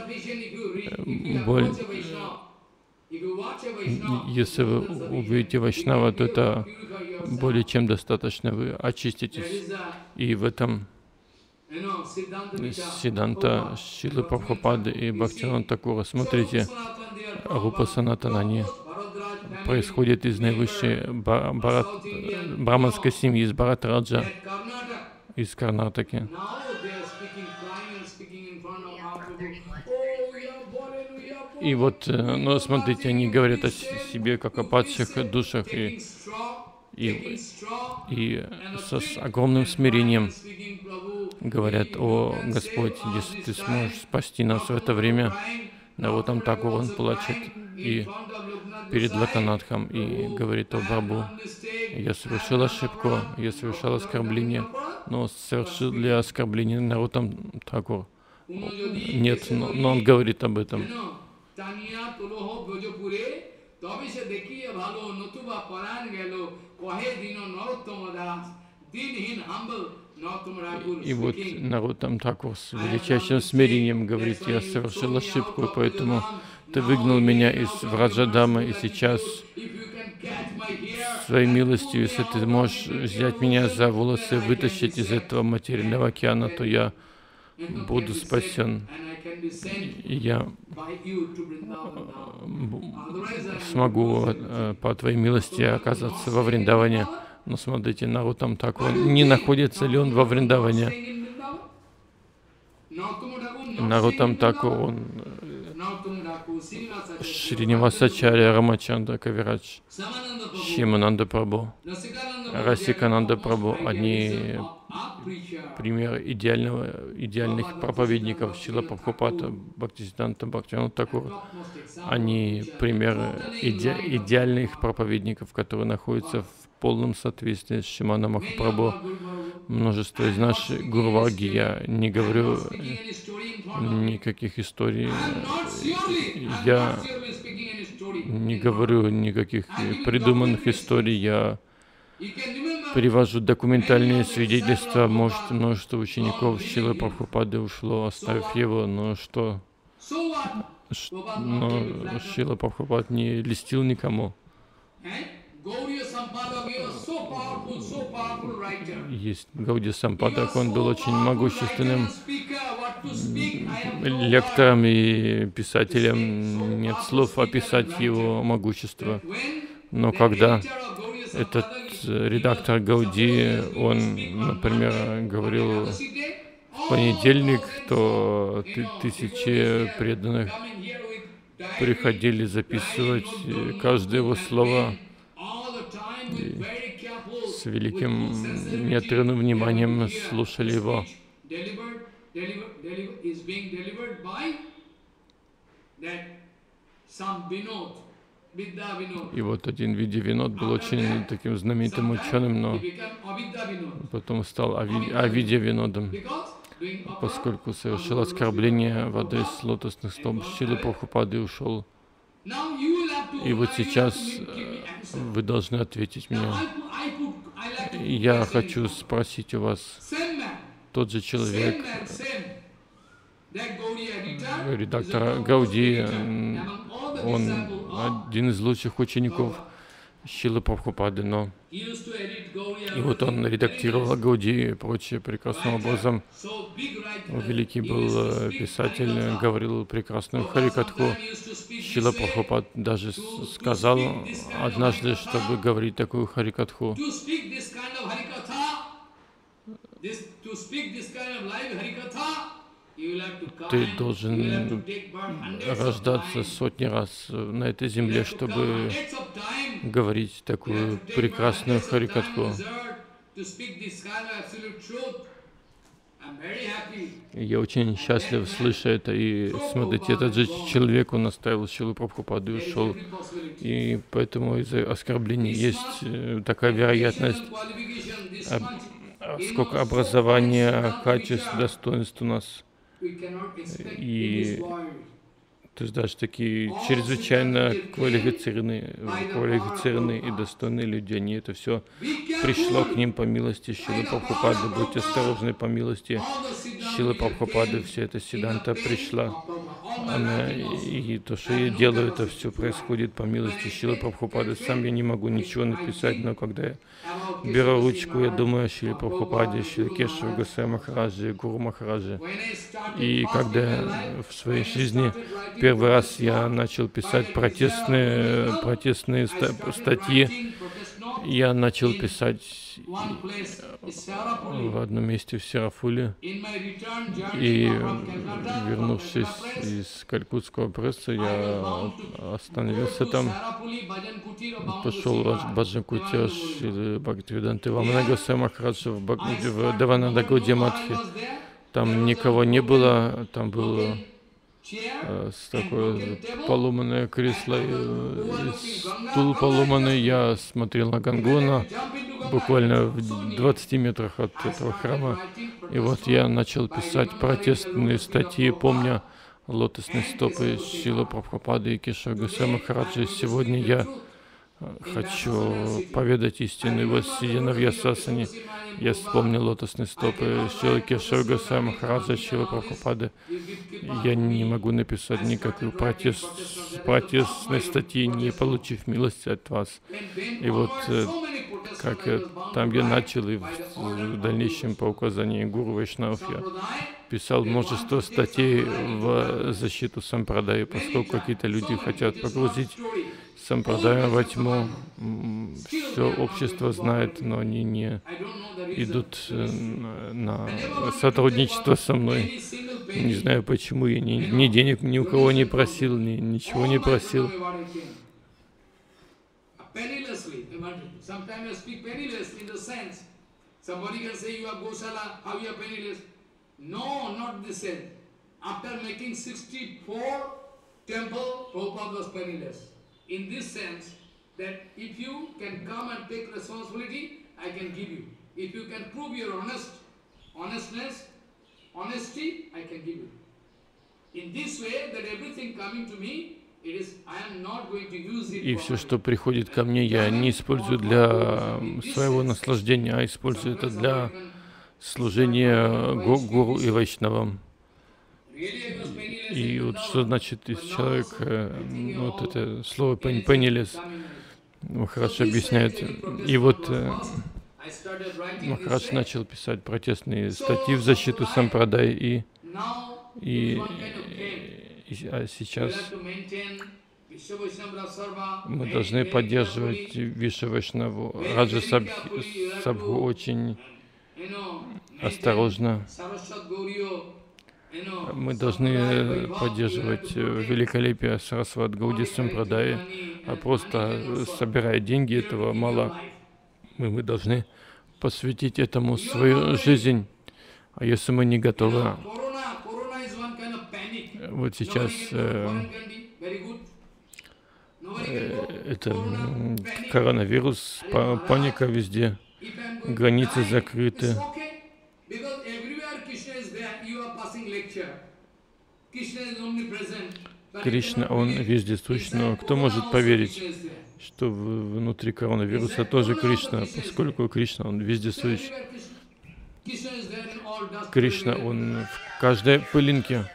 S2: Если вы увидите Вайшнава, то это более чем достаточно. Вы очиститесь. И в этом Сиддханта Шрилы Прабхупады и Бхактивинода Такура. Смотрите, Рупа Санатанани происходит из наивысшей браманской семьи, из Бхаратраджа, из Карнатаки. И вот, ну, смотрите, они говорят о себе как о падших душах и с огромным смирением говорят: «О Господь, если Ты сможешь спасти нас в это время». Наротам Такур, он плачет и перед Локанатхом и говорит: «О Прабху, я совершил ошибку, я совершил оскорбление, но совершил ли оскорбление Наротам Такур?» Нет, но он говорит об этом. И вот Наротам Такур с величайшим смирением говорит: «Я совершил ошибку, поэтому Ты выгнал меня из Враджадамы, и сейчас своей милостью, если Ты можешь взять меня за волосы, вытащить из этого материального океана, то я буду спасен, и я смогу по Твоей милости оказаться во Вриндаване». Но смотрите, Наротам Такур, не находится ли он во Вриндаване? Наротам Такур, он Шринивасачарья Рамачандра Кавирадж, Шимананда Прабху, Расикананда Прабху, они пример идеальных проповедников. Шрила Прабхупада, Бхактисиддханта Бхактивинода Такур, они примеры идеальных проповедников, которые находятся в полном соответствии с Шримана Махапрабху. Множество из нашей Гурваги, я не говорю никаких историй, я не говорю никаких придуманных историй, я привожу документальные свидетельства. Может, множество учеников Шрилы Прабхупады ушло, оставив его, но что? Но Шрила Прабхупад не льстил никому. Есть Гаудия Сампадак, он был очень могущественным лектором и писателем. Нет слов описать его могущество. Но когда этот редактор Гауди, он, например, говорил в понедельник, то тысячи преданных приходили записывать каждое его слово и с великим неотрывным вниманием слушали его. И вот один Видья Винод был очень таким знаменитым ученым, но потом стал Авидья Винодом, поскольку совершил оскорбление в адрес лотосных стоп Шрилы Прабхупады и ушел. И вот сейчас вы должны ответить мне. Я хочу спросить у вас, тот же человек, редактор Гауди, он один из лучших учеников Шрилы Прабхупады, но и вот он редактировал Гауди и прочее прекрасным образом. Великий был писатель, говорил прекрасную харикатху. Шрила Прабхупад даже сказал однажды, чтобы говорить такую харикатху, ты должен рождаться сотни раз на этой земле, чтобы говорить такую прекрасную харикатху. Я очень счастлив, слыша это, и смотрите, этот же человек, он оставил Шрилу Прабхупаду и ушел, и поэтому из-за оскорблений есть такая вероятность. Сколько образования, качеств, достоинств у нас. И то есть даже такие чрезвычайно квалифицированные и достойные люди, они это все пришло к ним по милости Шрилы Прабхупады. Будьте осторожны, по милости Шрилы Прабхупады все это Сиддханта пришла. Она, и то, что я делаю, это все происходит по милости Шрилы Прабхупады. Сам я не могу ничего написать, но когда я беру ручку, я думаю о Шриле Прабхупаде, Шриле Кешаве Госвами Махараджи, Гуру Махараджи. И когда в своей жизни первый раз я начал писать протестные статьи, я начал писать в одном месте в Серафуле, и вернувшись из Калькутского пресса, я остановился там, пошел в Баджан Кутир Шрилы Бхактивиданты Вамана Госвами Махараджа в Девананда Гаудия Матхе. Там никого не было, там было такое поломанное кресло, стул поломанный. Я смотрел на Гангона, буквально в 20 метрах от этого храма. И вот я начал писать протестные статьи, помня лотосные стопы Шрилы Прабхупады и Кешаве Госвами Махараджи. Сегодня я хочу поведать истину. И вот, сидя на Вьясасане, я вспомнил лотосные стопы Шрилы Кешаве Госвами Махараджа, Шрилы Прабхупады. Я не могу написать никакой протестной статьи, не получив милости от вас. И вот как там я начал, и в дальнейшем по указанию Гуру Вайшнавов я писал множество статей в защиту сампрадаи, поскольку какие-то люди хотят погрузить сампрадаю во тьму. Все общество знает, но они не идут на сотрудничество со мной. Не знаю почему, я ни денег ни у кого не просил, ничего не просил.
S1: In this sense, that if you can come and take responsibility, I can give you. If you can prove your honestness, honesty, I can give you. In this way, that everything coming to me, it is, I am not going to use it.
S2: И все, что приходит ко мне, я не использую для своего наслаждения, а использую это для служения гуру и вайшнавам. И вот что значит человек, вот это слово «пеннилес», Махарадж объясняет. И вот Махарадж начал писать протестные статьи в защиту сампрадай, а сейчас
S1: Vishwa Vaishnava Sarva,
S2: Мы
S1: very,
S2: должны
S1: very
S2: поддерживать
S1: carefully,
S2: Вишну Вайшнаву,
S1: very,
S2: Раджа
S1: very carefully you have
S2: Сабху
S1: to,
S2: очень
S1: maintain
S2: осторожно.
S1: Saraswat Gauriya,
S2: Мы
S1: Sampradaya
S2: должны
S1: Vaibhav, you have
S2: поддерживать
S1: to protect.
S2: великолепие Сарасват Гауди Сампрадаи, а просто собирая деньги, этого мало. Мы должны посвятить этому свою жизнь. А если мы не готовы, вот сейчас это коронавирус, паника везде, границы закрыты. Кришна, Он вездесущ, но кто может поверить, что внутри коронавируса тоже Кришна, поскольку Кришна, Он вездесущ. Кришна, Он в каждой пылинке.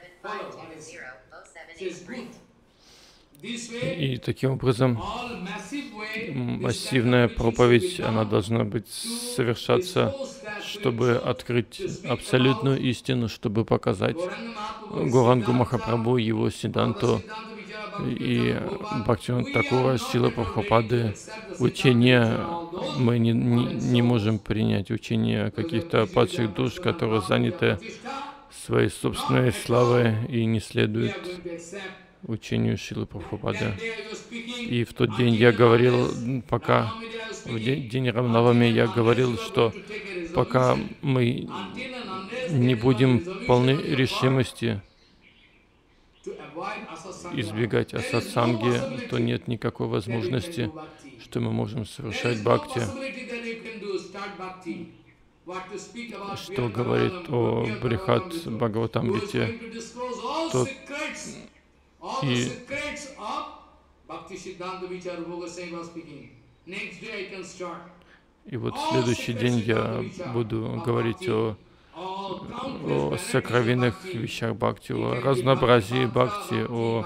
S2: И таким образом массивная проповедь, она должна быть совершаться, чтобы открыть абсолютную истину, чтобы показать Гурангу Махапрабху, его Сиддханту и Бхактивинода Тхакура, Шрилы Прабхупады. Учение мы не можем принять, учение каких-то падших душ, которые заняты своей собственной славой и не следуют учению Шрилы Прабхупады. И в тот день я говорил, пока в день Рамнавами я говорил, что пока мы не будем полны решимости избегать асатсанги, то нет никакой возможности, что мы можем совершать бхакти. Что говорит о Брихат Бхагаватамрите, тот и вот в следующий день я буду говорить о сокровенных вещах бхакти, о разнообразии бхакти, о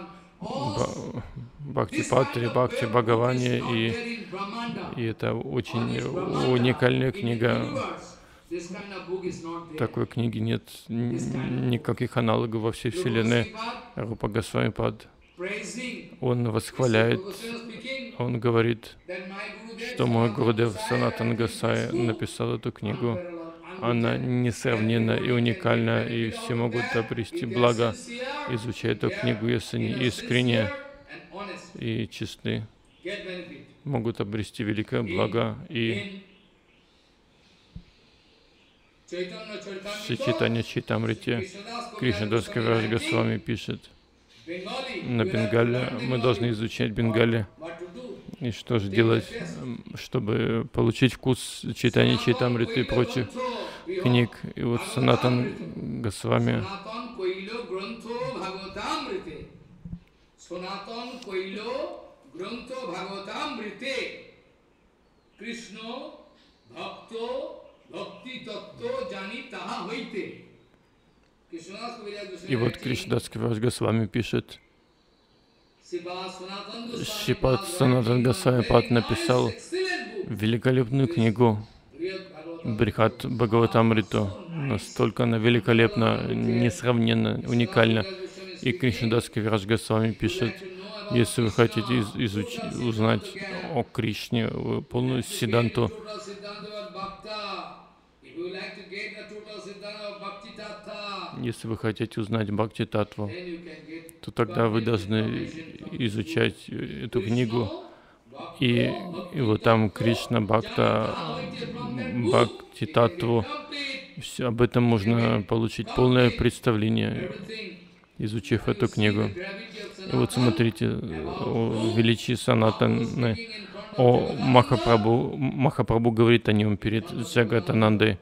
S2: Бхакти-патре, Бхакти-Бхагаване, и это очень уникальная книга. Такой книги нет никаких аналогов во всей вселенной. Рупа Госвами-пад, он восхваляет, он говорит, что мой Гурудев Санатан Госвами написал эту книгу. Она несравненна и уникальна, и все могут обрести благо, изучая эту книгу, если они искренне и честны, могут обрести великое благо. И в Чайтанья Чайтамрите Кришнадас Кавирадж Госвами пишет на Бенгале. Мы должны изучать Бенгали. И что же делать, чтобы получить вкус Чайтанья Чайтамриты и прочих книг? И вот Санатан Госвами и вот Кришнадас Кавирадж Госвами пишет, Шрипад Санатан Госвами-пад написал великолепную книгу Брихат Бхагаватамриту. Настолько она великолепна, несравненно, уникальна. И Кришнадас Кавирадж Госвами пишет, если вы хотите узнать о Кришне, полную Сиддханту, если вы хотите узнать Бхакти Татву, то тогда вы должны изучать эту книгу. И вот там Кришна Бхакта, Бхакти Татву, об этом можно получить полное представление, изучив эту книгу. И вот смотрите, о величии Санатаны, о Махапрабху. Махапрабху говорит о нем перед Джагатанандой,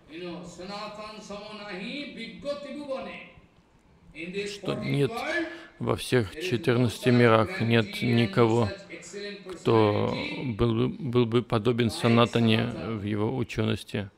S2: что нет во всех 14 мирах нет никого, кто был бы подобен Санатане в его учености.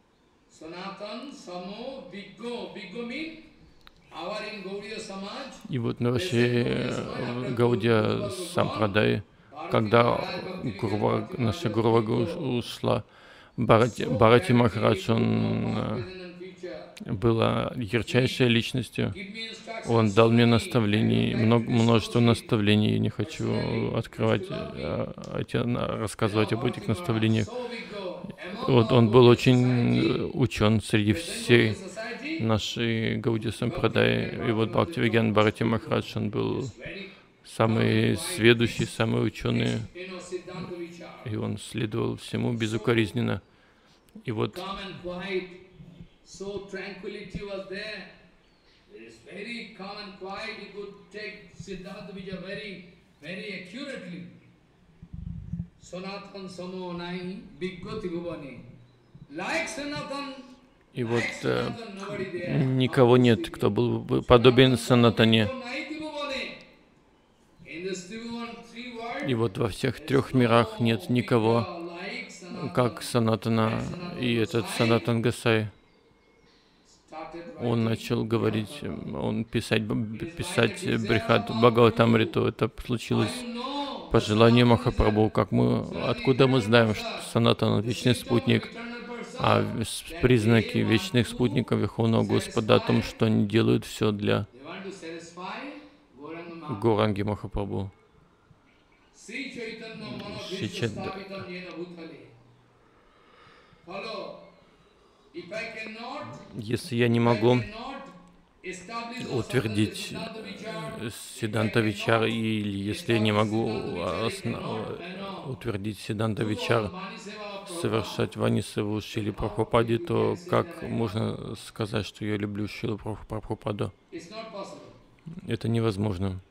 S2: И вот на вашей Гаудия Сампрадай, когда наша Гуру ушла, Бхарати Махарадж, он была ярчайшей личностью.
S1: Give me instructions,
S2: Он дал
S1: so
S2: мне
S1: many,
S2: наставлений, множество наставлений. Я не хочу
S1: That's
S2: открывать, рассказывать об этих
S1: Bhakti Maharaj,
S2: наставлениях.
S1: so big go. Among
S2: Вот
S1: all
S2: он был
S1: Gaudiya
S2: очень
S1: society,
S2: учен среди
S1: present Gaudiya
S2: всей
S1: society,
S2: нашей Гаудия
S1: Bhakti
S2: Сампрадай. И вот Бхакти Вигьян Бхарати Махарадж, он был
S1: is very
S2: самый
S1: common,
S2: сведущий,
S1: wise,
S2: самый ученый,
S1: Siddhanta Vichar.
S2: и он следовал всему безукоризненно. И вот
S1: Calm and quiet, so tranquility was there. It is very calm and quiet. He could take Siddhanta Vichar very accurately. Sanatan Samo Nai Bhikkoti Bhuvani. Like Sanatan,
S2: И вот
S1: nobody there.
S2: никого нет, кто был бы подобен Санатане.
S1: In this three worlds,
S2: И вот во всех трех мирах нет никого, как Санатана. И этот Санатан Госай, он начал говорить, он писать Брихат Бхагаватамриту. Это случилось по желанию Махапрабху. Откуда мы знаем, что Санатан — вечный спутник, а признаки вечных спутников Верховного Господа о том, что они делают все для Гауранги Махапрабху. Если я не могу утвердить Сиддханта Вичар, или если я не могу утвердить Сиддханта Вичар, совершать Вани-севу Шриле Прабхупаде, то как можно сказать, что я люблю Шрилу Прабхупаду? Это невозможно.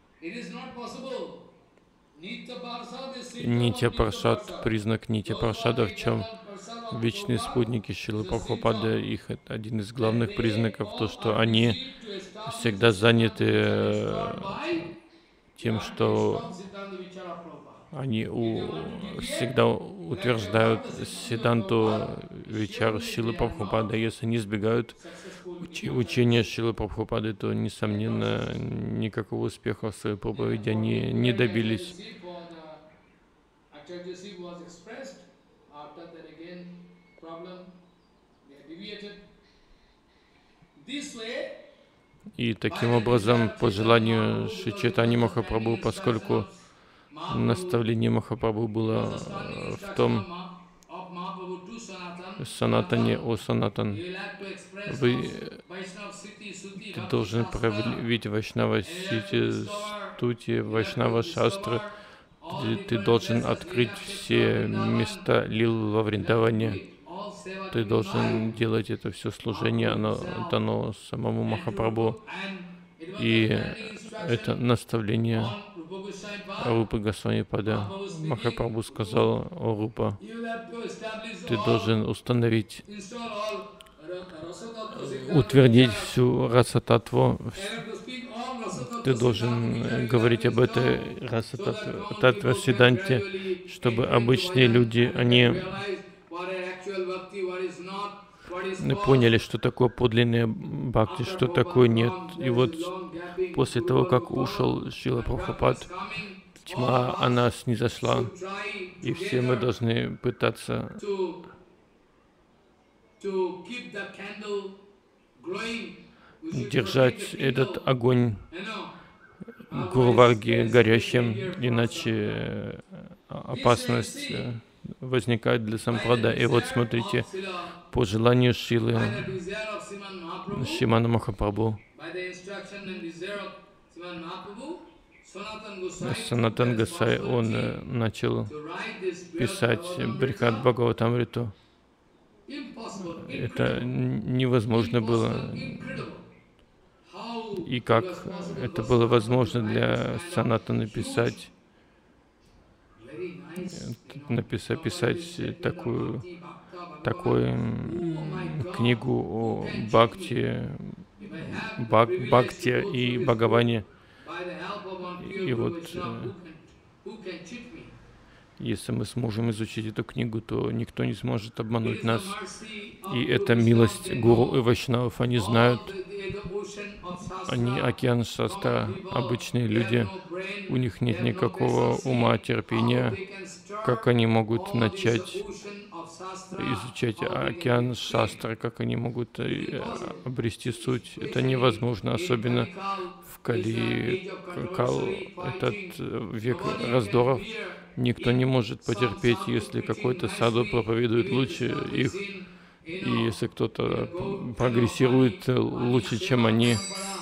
S2: Нитья Паршад, признак Нитья Паршада в чем? Вечные спутники Шрилы Прабхупады, их один из главных признаков, то, что они всегда заняты тем, что они всегда утверждают Сиддханту Вичар Шрилы Прабхупады. Если они избегают учения Шрилы Прабхупады, то, несомненно, никакого успеха в своей проповеди они не добились. И таким образом, по желанию Шри Чайтаньи Махапрабху, поскольку наставление Махапрабху было в том, Санатане, о Санатан, ты должен проявить Вайшнава Сити, Стути, Вайшнава Шастры, ты должен открыть все места лил во Вриндаване. Ты должен делать это все служение, оно дано самому Махапрабху. И это наставление Рупы Госвами Пада. Махапрабху сказал: о Рупа, ты должен установить, утвердить всю Раса-татву. Ты должен говорить об этой Раса-татве Сиддханте, чтобы обычные люди, они поняли, что такое подлинное бхакти, что такое нет. И вот после того, как ушел Шрила Прабхупад, тьма, она снизошла, и все мы должны пытаться держать этот огонь Гурварги горящим, иначе опасность возникает для сампрада. И вот смотрите, по желанию Шрилы Шримана Махапрабху, Санатан Госай, он начал писать Брихат Бхагаватамриту. Это невозможно было. И как это было возможно для Санатана писать такую книгу о Бхакти и Бхагаване. И вот если мы сможем изучить эту книгу, то никто не сможет обмануть нас. И это милость гуру и вайшнавов. Они знают, они океан шастра, обычные люди, у них нет никакого ума, терпения. Как они могут начать изучать океан шастра, как они могут обрести суть. Это невозможно, особенно в Кали Кал, этот век раздоров. Никто не может потерпеть, если какой-то саду проповедует лучше их, и если кто-то прогрессирует лучше, чем они.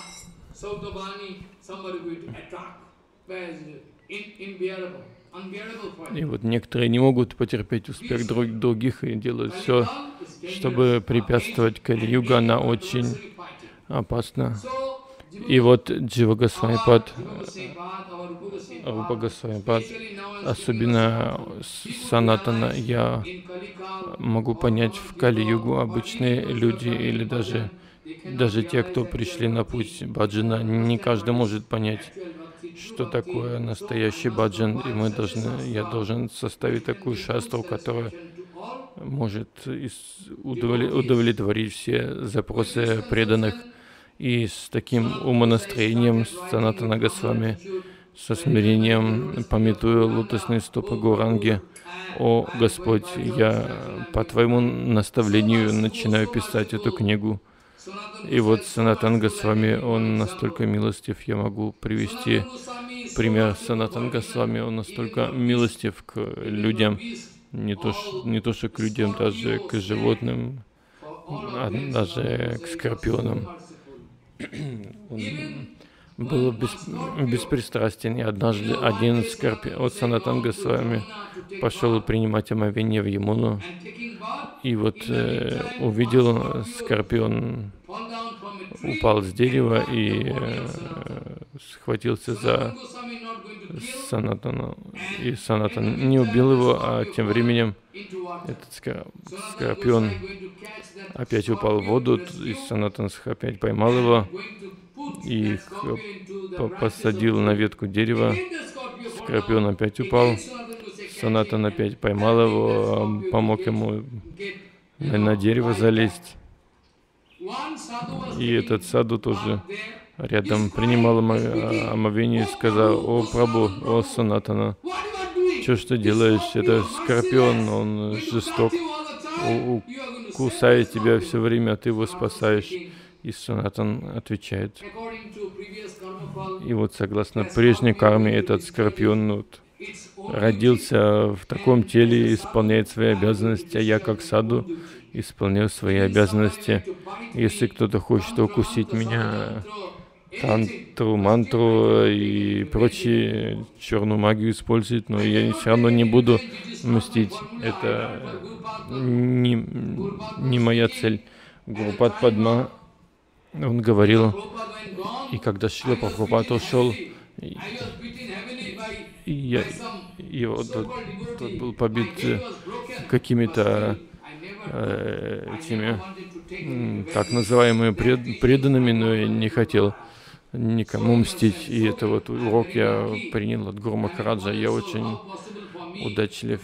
S2: И вот некоторые не могут потерпеть успех других и делают все, чтобы препятствовать Кали-юга. Она очень опасна. И вот Джива Госвами-пад, Рупа Госвами-пад, особенно Санатана, я могу понять в Кали-югу обычные люди или даже те, кто пришли на путь баджана, не каждый может понять, что такое настоящий баджан, и я должен составить такую шастру, которая может удовлетворить все запросы преданных. И с таким умонастроением Санатана Госвами, со смирением, памятуя лотосные стопы Гауранги: «О Господь, я по Твоему наставлению начинаю писать эту книгу». И вот Санатан Госвами, он настолько милостив, я могу привести пример Санатан Госвами, он настолько милостив к людям, не то что к людям, даже к животным, даже к скорпионам. Он был беспристрастен, и однажды один скорпион от Санатан Госвами пошел принимать омовение в Ямуну, и вот увидел, скорпион упал с дерева и схватился за Санатана. И Санатан не убил его, а тем временем этот скорпион опять упал в воду, и Санатан опять поймал его и посадил на ветку дерева. Скорпион опять упал, Санатан опять поймал его, помог ему на дерево залезть. И этот саду тоже рядом принимал омовение и сказал: «О Прабху, о Санатана, что ж ты делаешь? Это скорпион, он жесток, кусает тебя все время, а ты его спасаешь». И Санатан отвечает: «И вот согласно прежней карме этот скорпион родился в таком теле и исполняет свои обязанности, а я как саду исполняю свои обязанности. Если кто-то хочет укусить меня, тантру, мантру и прочие черную магию использует, но я все равно не буду мстить. Это не моя цель». Гурупад Падма, он говорил, и когда Шрила Прабхупад ушел, тот был побит какими-то этими так называемыми преданными, но я не хотел никому мстить. И это вот урок я принял от Гуру Махараджа. Я очень удачлив,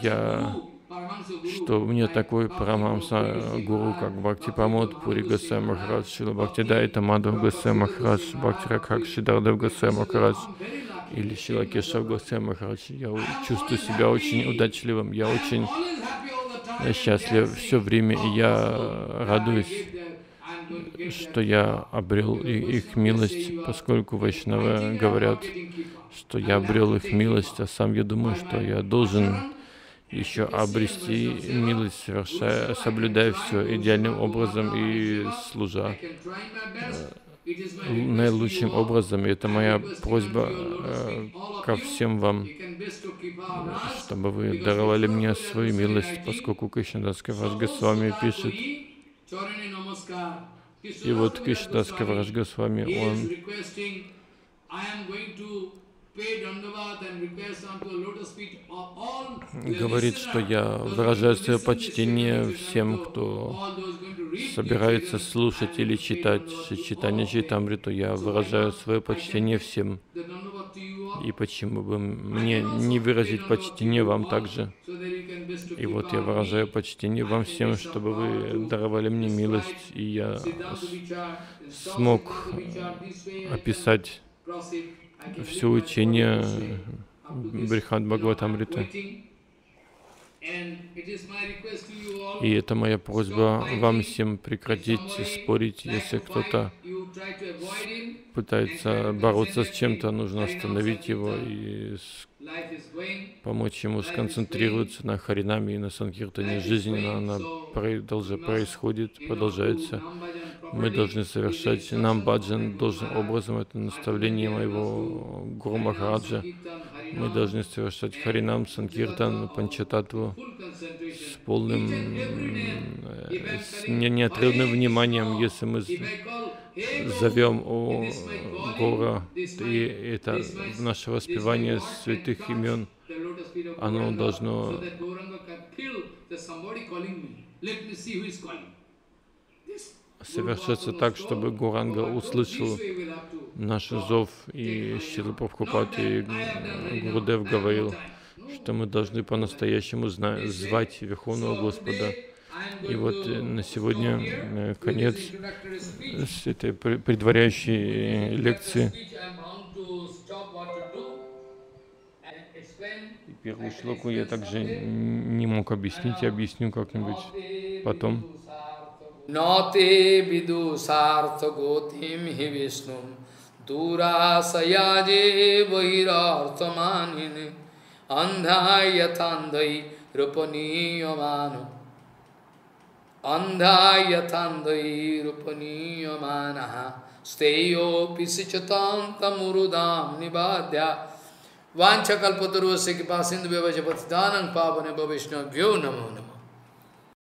S2: что у меня такой Парамамса гуру, как Бхакти Прамод Пури Госвами Махарадж, Шрила Бхактидайта Мадхав Госвами Махарадж, Бхакти Ракхакши Дардев Госвами Махарадж или Шрила Кешав Госвами Махарадж. Я чувствую себя очень удачливым, я очень счастлив все время, и я радуюсь, что я обрел их милость, поскольку вайшнавы говорят, что я обрел их милость, а сам я думаю, что я должен еще обрести милость, соблюдая все идеальным образом и служа наилучшим образом. И это моя просьба ко всем вам, чтобы вы даровали мне свою милость, поскольку Кришнадас Кавирадж Госвами пишет. И вот Кришнадас Кавирадж Госвами, он говорит, что я выражаю свое почтение всем, кто собирается слушать или читать читание Чайтамриту. Я выражаю свое почтение всем. И почему бы мне не выразить почтение вам также? И вот я выражаю почтение вам всем, чтобы вы даровали мне милость, и я смог описать все учение Брихад Бхагаватамриты. И это моя просьба вам всем прекратить спорить. Если кто-то пытается бороться с чем-то, нужно остановить его и помочь ему сконцентрироваться на Харинаме и на Санкиртане. Жизнь, она происходит, продолжается. Мы должны совершать намбаджан должным образом. Это наставление моего Гуру Махараджа. Мы должны совершать Харинам, Санкиртан, Панчататтву с полным, с неотрывным вниманием. Если мы зовем о Гора, и это наше воспевание святых имен, оно должно совершаться так, чтобы Гуранга услышал наш зов, и Шрила Прабхупад и Гурудев говорил, что мы должны по-настоящему звать Верховного Господа. И вот на сегодня конец с этой предваряющей лекции. И первую шлоку я также не мог объяснить, я объясню как-нибудь потом.
S1: Nate vidu sartha gotim hi vishnum Durasayaje vahirarthamanine Andhayathandai rupaniyamano Andhayathandai rupaniyamanaha Steyo pisichatantamurudam nibadya Vanchakalpatarusya kipasindhu vyavajapatidanam pavane bhavishna vyo namo namo